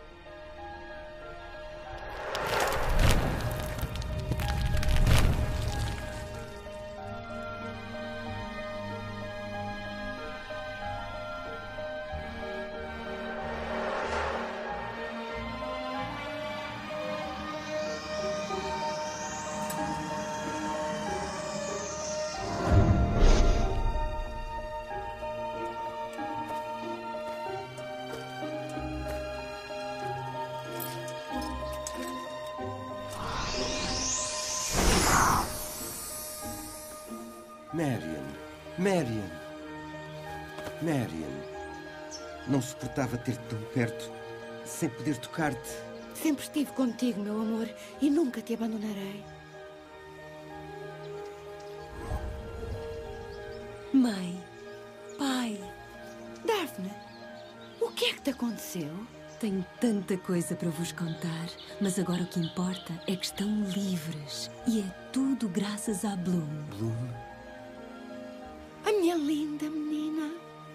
Speaker 1: Marian. Não suportava ter-te tão perto, sem poder tocar-te.
Speaker 22: Sempre estive contigo, meu amor, e nunca te abandonarei.
Speaker 18: Mãe, pai.
Speaker 22: Daphne, o que é que te aconteceu?
Speaker 18: Tenho tanta coisa para vos contar, mas agora o que importa é que estão livres. E é tudo graças a Bloom.
Speaker 1: Bloom?
Speaker 22: A minha linda menina.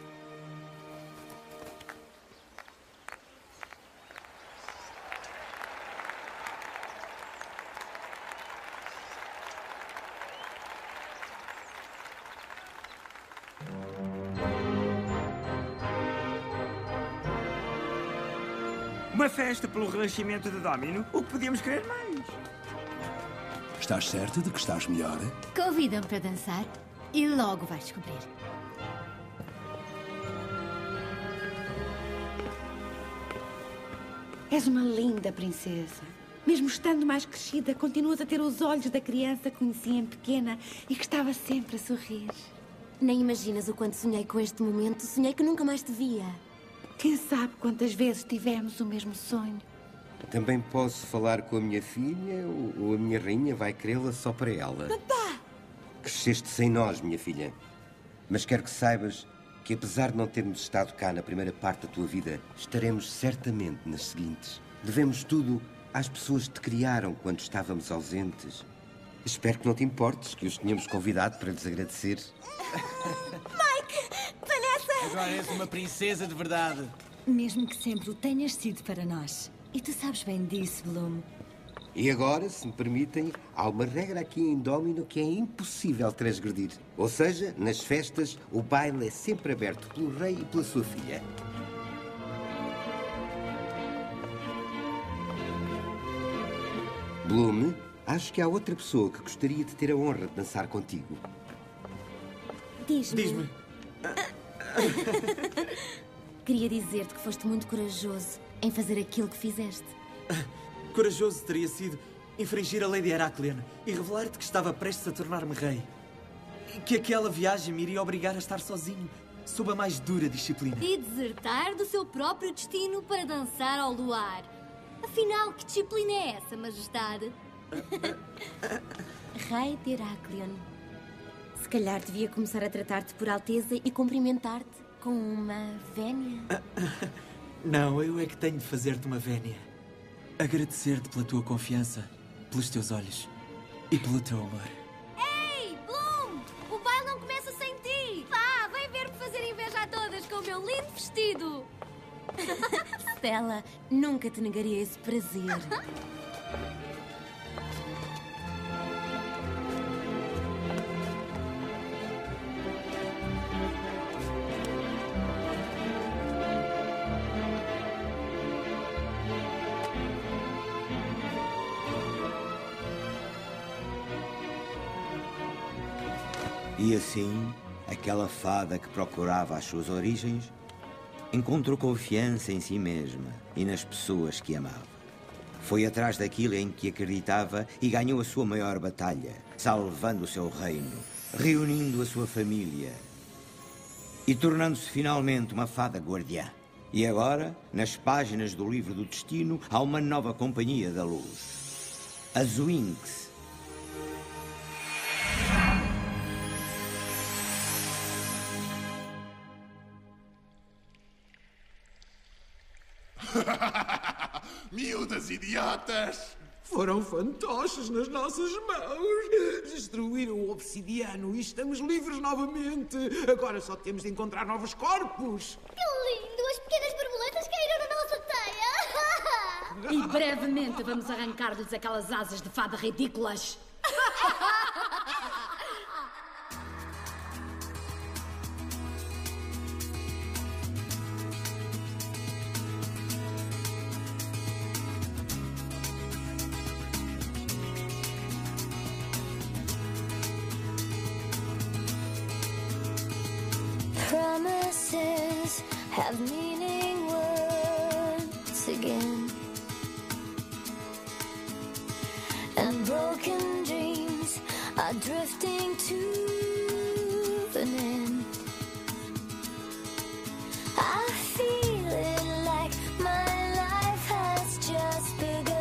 Speaker 21: Uma festa pelo renascimento de Domino? O que podíamos querer mais?
Speaker 6: Estás certa de que estás melhor?
Speaker 7: Convida-me para dançar e logo vais descobrir.
Speaker 22: És uma linda princesa. Mesmo estando mais crescida, continuas a ter os olhos da criança que conhecia em pequena e que estava sempre a sorrir.
Speaker 2: Nem imaginas o quanto sonhei com este momento. Sonhei que nunca mais te via.
Speaker 22: Quem sabe quantas vezes tivemos o mesmo sonho?
Speaker 1: Também posso falar com a minha filha ou a minha rainha vai querê-la só para ela.
Speaker 2: Papá!
Speaker 1: Cresceste sem nós, minha filha. Mas quero que saibas que, apesar de não termos estado cá na primeira parte da tua vida, estaremos certamente nas seguintes. Devemos tudo às pessoas que te criaram quando estávamos ausentes. Espero que não te importes que os tenhamos convidado para lhes agradecer.
Speaker 2: Mike! Vanessa!
Speaker 8: Agora és uma princesa de verdade.
Speaker 18: Mesmo que sempre o tenhas sido para nós. E tu sabes bem disso, Bloom.
Speaker 1: E agora, se me permitem, há uma regra aqui em Domino que é impossível transgredir. Ou seja, nas festas, o baile é sempre aberto pelo rei e pela sua filha. Bloom, acho que há outra pessoa que gostaria de ter a honra de dançar contigo.
Speaker 2: Diz-me. Queria dizer-te que foste muito corajoso em fazer aquilo que fizeste.
Speaker 8: Corajoso teria sido infringir a lei de Heracleon e revelar-te que estava prestes a tornar-me rei. E que aquela viagem me iria obrigar a estar sozinho, sob a mais dura disciplina.
Speaker 15: E desertar do seu próprio destino para dançar ao luar. Afinal, que disciplina é essa, Majestade?
Speaker 2: Rei de Heracleon. Se calhar devia começar a tratar-te por Alteza e cumprimentar-te com uma vénia.
Speaker 8: Não, eu é que tenho de fazer-te uma vénia. Agradecer-te pela tua confiança, pelos teus olhos e pelo teu amor.
Speaker 15: Ei, Bloom! O baile não começa sem ti! Vá, vem ver-me fazer inveja a todas com o meu lindo vestido!
Speaker 2: Stella, nunca te negaria esse prazer.
Speaker 9: E assim, aquela fada que procurava as suas origens encontrou confiança em si mesma e nas pessoas que amava. Foi atrás daquilo em que acreditava e ganhou a sua maior batalha, salvando o seu reino, reunindo a sua família e tornando-se finalmente uma fada guardiã. E agora, nas páginas do livro do destino, há uma nova companhia da luz. As Winx.
Speaker 16: Miúdas idiotas!
Speaker 14: Foram fantoches nas nossas mãos. Destruíram o obsidiano e estamos livres novamente. Agora só temos de encontrar novos corpos.
Speaker 3: Que lindo! As pequenas borboletas caíram na nossa teia!
Speaker 7: E brevemente vamos arrancar-lhes aquelas asas de fada ridículas.
Speaker 3: Promises have meaning once again, and broken dreams are drifting to an end. I feel it like my life has just begun.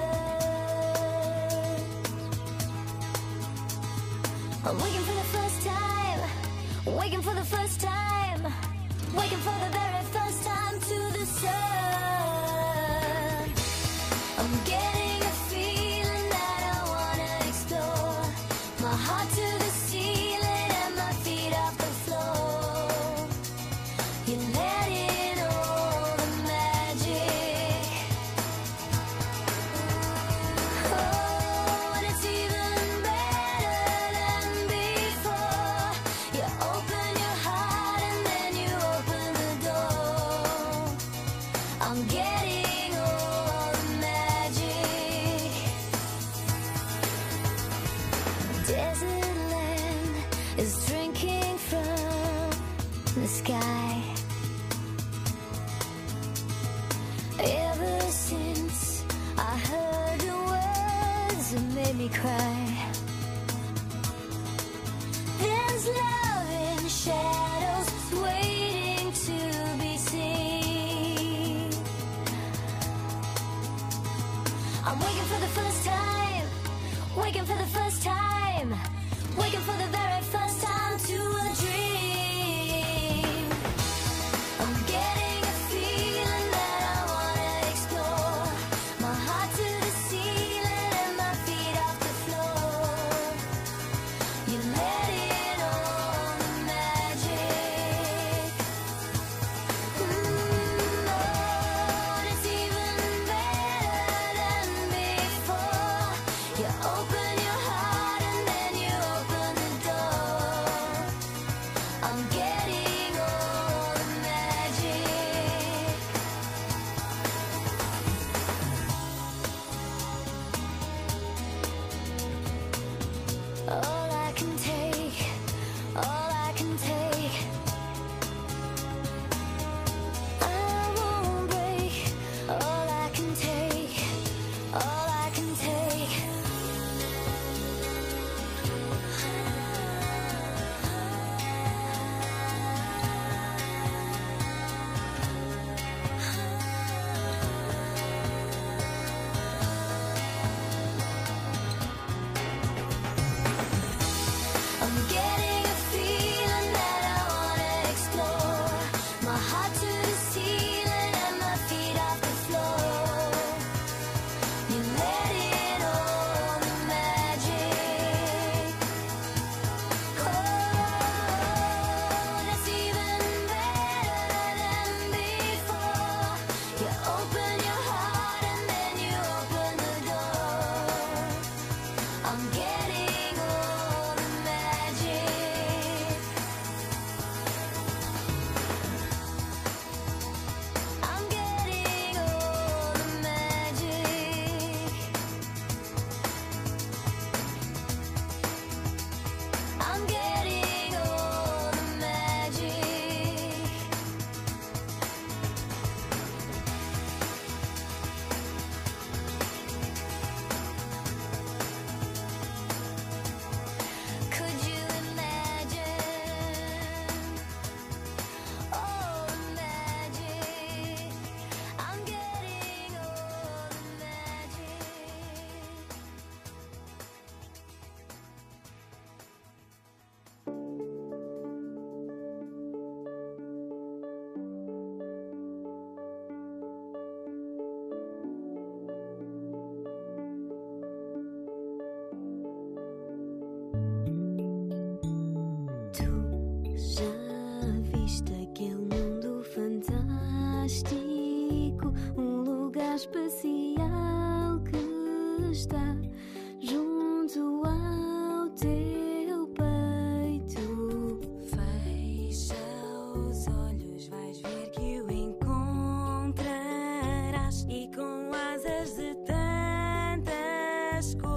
Speaker 3: I'm waking for the first time, waking for the first time. Waking for the very first time to the sun. I'm getting a feeling that I wanna explore. My heart to the ceiling and my feet off the floor. You're letting all the magic. Oh, and it's even better than before. You open your heart and then you open the door. I'm getting all the magic. Desert land is drinking from the sky. Ever since I heard the words that made me cry, there's love in the shadows. I'm waking for the first time, waking for the first time, waking for the very first time to a dream. I'm getting a feeling that I wanna explore, my heart to the ceiling and my feet off the floor. You let in all the magic. Lord, it's even better than before. You open your heart and then you open the door. I'm getting all the magic. All I can take, all I can take. I won't break. All I can take, all I can take. I'm getting a feeling that I wanna explore, my heart to the ceiling and my feet off the floor. You let in all the magic. Oh, that's even better than before. You open your heart and then you open the door. I'm getting all the magic. I'm getting all the magic. I'm getting all the magic. Could you imagine all the magic? I'm getting all the magic.
Speaker 18: Já viste aquele mundo fantástico, um lugar espacial que está junto ao teu peito.
Speaker 4: Fecha os olhos, vais ver que o encontrarás, e com asas de tantas cores